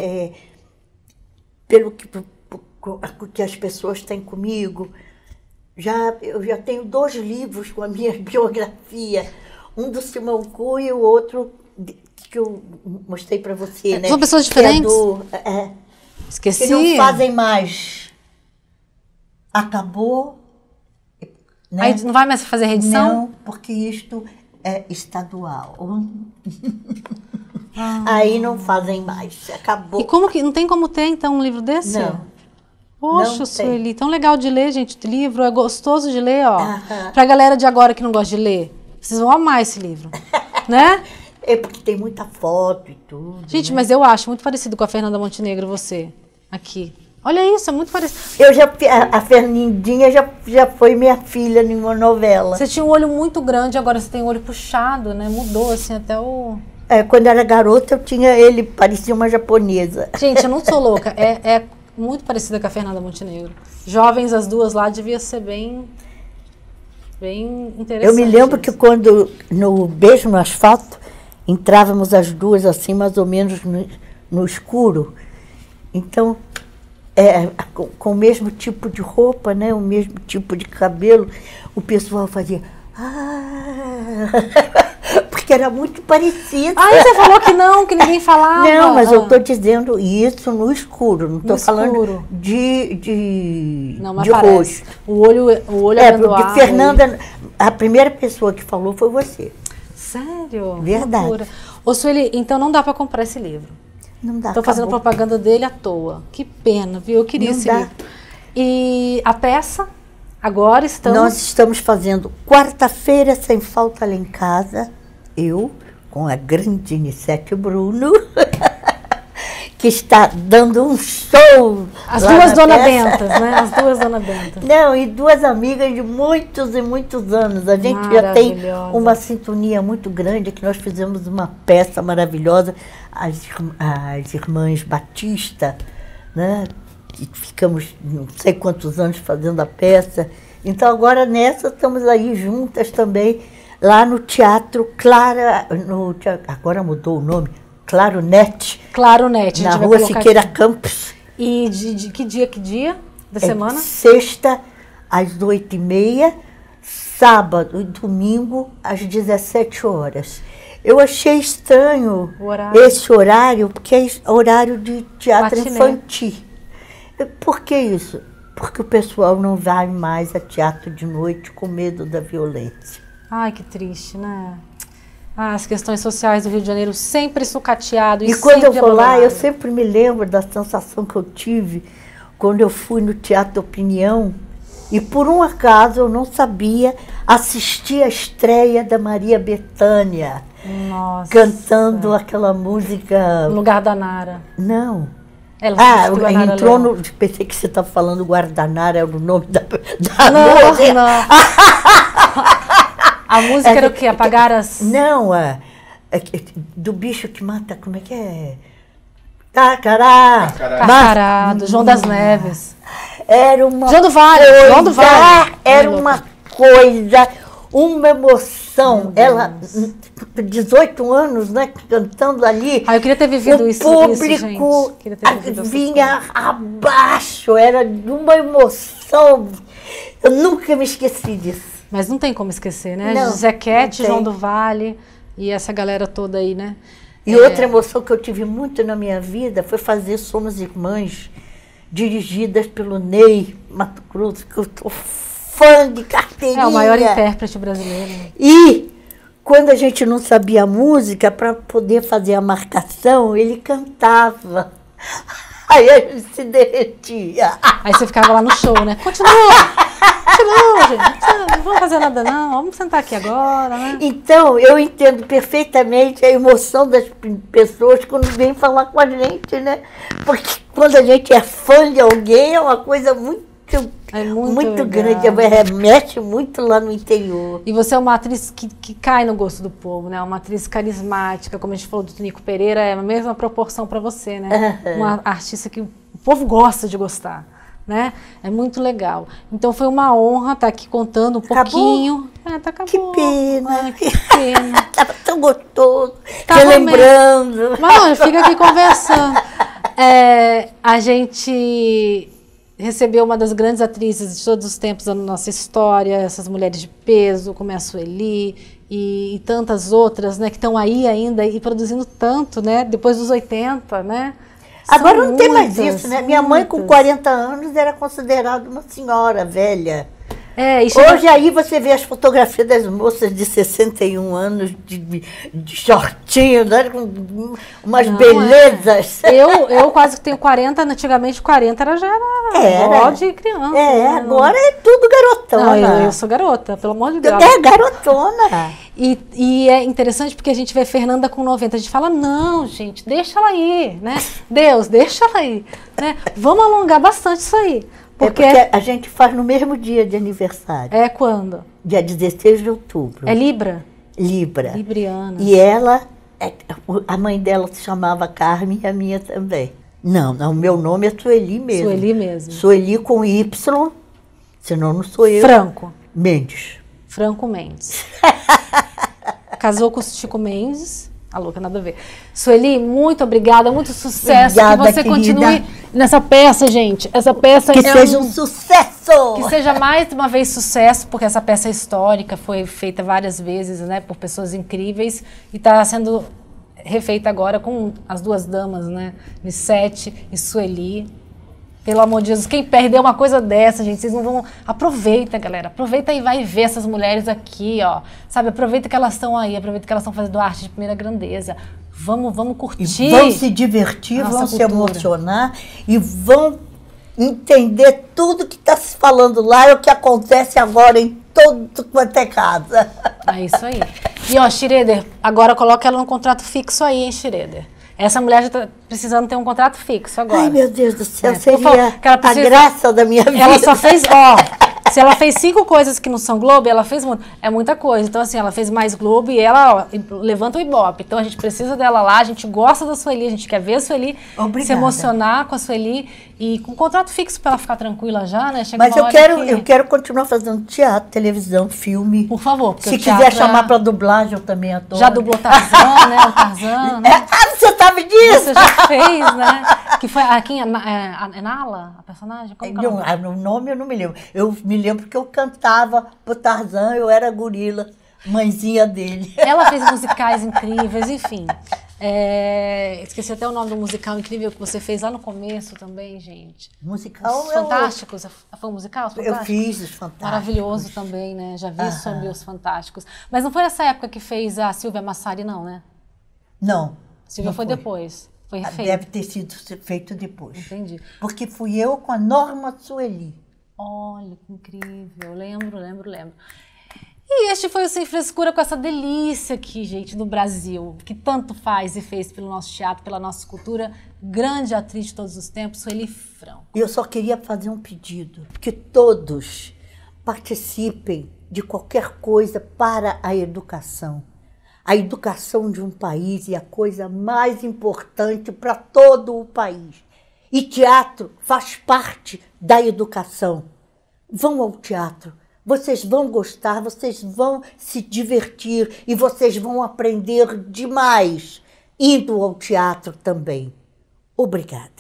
pelo que as pessoas têm comigo. Eu já tenho 2 livros com a minha biografia. Um do Simão Cunha e o outro que eu mostrei para você, né?
São pessoas diferentes?
Esqueci. Que não fazem mais. Acabou. Né?
Aí não vai mais fazer reedição?
Não, porque isto é estadual. Aí não fazem mais. Acabou.
E como que não tem como ter então um livro desse?
Não.
Poxa, Sueli, tão legal de ler, gente. Livro é gostoso de ler, ó. Pra galera de agora que não gosta de ler, vocês vão amar esse livro, né?
É porque tem muita foto e tudo.
Gente,
né?
mas eu acho muito parecido com a Fernanda Montenegro, você, aqui. Olha isso, é muito parecido.
A Fernandinha já foi minha filha em uma novela.
Você tinha um olho muito grande, agora você tem um olho puxado, né? Mudou, assim, até o...
Quando eu era garota, ele parecia uma japonesa.
Gente, eu não sou louca. É muito parecida com a Fernanda Montenegro. Jovens, as duas lá, devia ser bem interessante.
Eu me lembro que quando, no Beijo no Asfalto, entrávamos as duas assim, mais ou menos no escuro. Então, com o mesmo tipo de roupa, né, o mesmo tipo de cabelo, o pessoal fazia... Porque era muito parecido.
Você falou que ninguém falava.
Não, mas eu estou dizendo isso no escuro, não estou falando de rosto.
O olho amendoado.
Porque Fernanda, a primeira pessoa que falou foi você.
Sério?
Verdade.
Loucura. Ô, Sueli, então não dá para comprar esse livro.
Não dá.
Estou fazendo propaganda dele à toa. Que pena, viu? Eu queria esse livro. E a peça, agora
Nós estamos fazendo Quarta-feira Sem Falta Lá em Casa. Eu, com a grande Nicete Bruno, que está dando um show.
As duas Dona Bentas, né? As duas Dona Bentas.
Não, e 2 amigas de muitos e muitos anos. A gente já tem uma sintonia muito grande, que nós fizemos uma peça maravilhosa, as irmãs Batista, né? E ficamos não sei quantos anos fazendo a peça. Então agora nessa estamos aí juntas também, lá no Teatro Clara, agora mudou o nome, Claro Net.
Claro Net.
Na Rua Siqueira Campos.
E de que dia da semana?
Sexta, às 8h30, sábado e domingo, às 17 horas. Eu achei estranho esse horário, porque é horário de teatro infantil. Por que isso? Porque o pessoal não vai mais a teatro de noite com medo da violência.
Ai, que triste, né? As questões sociais do Rio de Janeiro sempre sucateado.
E quando eu vou lá, eu sempre me lembro da sensação que eu tive quando eu fui no Teatro Opinião e, por um acaso, eu não sabia assistir a estreia da Maria Bethânia.
Nossa.
Cantando aquela música...
No lugar da Nara.
Não.
Ela
entrou no... Pensei que você estava falando Guardanara, era o nome da
música. Não. A música era o quê? Apagar as...
Não, do bicho que mata, como é que é? Tacará.
Carcará, do João das Neves.
Era uma
João do Vale. João do Vale.
Era uma coisa, uma emoção. Ela, 18 anos, né, cantando ali.
Eu queria ter vivido isso, gente.
O público vinha abaixo, era uma emoção. Eu nunca me esqueci disso.
Mas não tem como esquecer, né? Zequete, João do Vale e essa galera toda aí, né?
E outra emoção que eu tive muito na minha vida foi fazer Somos Irmãs, dirigidas pelo Ney Mato Grosso, que eu sou fã de carteirinha.
É o maior intérprete brasileiro.
E quando a gente não sabia a música, para poder fazer a marcação, ele cantava. Aí a gente se derretia.
Aí você ficava lá no show, né? Continua, gente. Não vamos fazer nada não, vamos sentar aqui agora, né?
Então, eu entendo perfeitamente a emoção das pessoas quando vêm falar com a gente, né? Porque quando a gente é fã de alguém, é uma coisa muito grande, remete muito lá no interior.
E você é uma atriz que cai no gosto do povo, né? Uma atriz carismática, como a gente falou do Tonico Pereira, é a mesma proporção para você, né? Uma artista que o povo gosta de gostar, né? É muito legal. Então foi uma honra estar aqui contando um pouquinho. Acabou.
Que pena.
Que pena.
Tava tão gostoso, relembrando.
Mas fica aqui conversando. A gente recebeu uma das grandes atrizes de todos os tempos da nossa história, essas mulheres de peso, como é a Sueli e tantas outras, né, que estão aí ainda e produzindo tanto, né, depois dos 80, né?
Agora não tem mais isso, né? Minha mãe com 40 anos era considerada uma senhora velha. Hoje aí você vê as fotografias das moças de 61 anos, de shortinho, né? Com umas belezas.
Eu quase que tenho 40, antigamente 40 já era vó de criança.
Agora é tudo garotona.
Não, eu sou garota, pelo amor de Deus.
Garotona.
E é interessante porque a gente vê Fernanda com 90, a gente fala, não, gente, deixa ela aí, né? Deus, deixa ela aí, né? Vamos alongar bastante isso aí. Porque
a gente faz no mesmo dia de aniversário.
É quando?
Dia 16 de outubro.
É Libra?
Libra.
Libriana.
E ela, a mãe dela se chamava Carmen e a minha também. Não, o meu nome é Sueli mesmo.
Sueli mesmo.
Sueli com Y, senão não sou eu.
Franco.
Mendes.
Franco Mendes. Casou com o Chico Mendes. A louca, nada a ver. Sueli, muito obrigada, muito sucesso.
Obrigada,
que você continue nessa peça, gente. Essa peça
que seja um sucesso!
Que seja mais uma vez sucesso, porque essa peça é histórica, foi feita várias vezes, né, por pessoas incríveis e está sendo refeita agora com as duas damas, né, Missete e Sueli. Pelo amor de Jesus, quem perdeu uma coisa dessa, gente, vocês não vão... Aproveita, galera, aproveita e vai ver essas mulheres aqui, ó. Sabe, aproveita que elas estão aí, aproveita que elas estão fazendo arte de primeira grandeza. Vamos curtir.
E vão se divertir, vão se emocionar e vão entender tudo que está se falando lá e o que acontece agora em todo quanto é casa.
É isso aí. E, ó, Schroeder, agora coloca ela no contrato fixo aí, hein, Schroeder? Essa mulher já está precisando ter um contrato fixo agora.
Ai, meu Deus do céu, seria
a
graça da minha vida.
Ela só fez, ó, Se ela fez 5 coisas que não são Globo, ela fez muito. É muita coisa. Então, assim, ela fez mais Globo e ela levanta o Ibope. Então, a gente precisa dela lá, a gente gosta da Sueli, a gente quer ver a Sueli, se emocionar com a Sueli e com um contrato fixo para ela ficar tranquila já, né?
Mas eu quero continuar fazendo teatro, televisão, filme.
Por favor.
Se quiser chamar para dublagem, eu também adoro.
Já dublou Tarzan, né? O Tarzan, né?
Você sabe disso?
Você já fez, né? Que foi aqui, é Nala, a personagem? Como que é
o nome eu não me lembro. Eu me lembro que eu cantava pro Tarzan, eu era gorila, mãezinha dele.
Ela fez musicais incríveis, enfim. Esqueci até o nome do musical incrível que você fez lá no começo também, gente.
Musical
Os Fantásticos. Foi um musical? Os
Eu fiz Os Fantásticos.
Maravilhoso também, né? Já vi sobre Os Fantásticos. Mas não foi nessa época que fez a Silvia Massari, não, né?
Não.
Silvia foi depois. Foi refeito.
Deve ter sido feito depois.
Entendi.
Porque fui eu com a Norma Sueli.
Olha, que incrível. Lembro. E este foi o Sem Frescura com essa delícia aqui, gente, no Brasil, que tanto faz e fez pelo nosso teatro, pela nossa cultura. Grande atriz de todos os tempos, Sueli Franco.
Eu só queria fazer um pedido, que todos participem de qualquer coisa para a educação. A educação de um país é a coisa mais importante para todo o país. E teatro faz parte da educação. Vão ao teatro, vocês vão gostar, vocês vão se divertir e vocês vão aprender demais indo ao teatro também. Obrigada.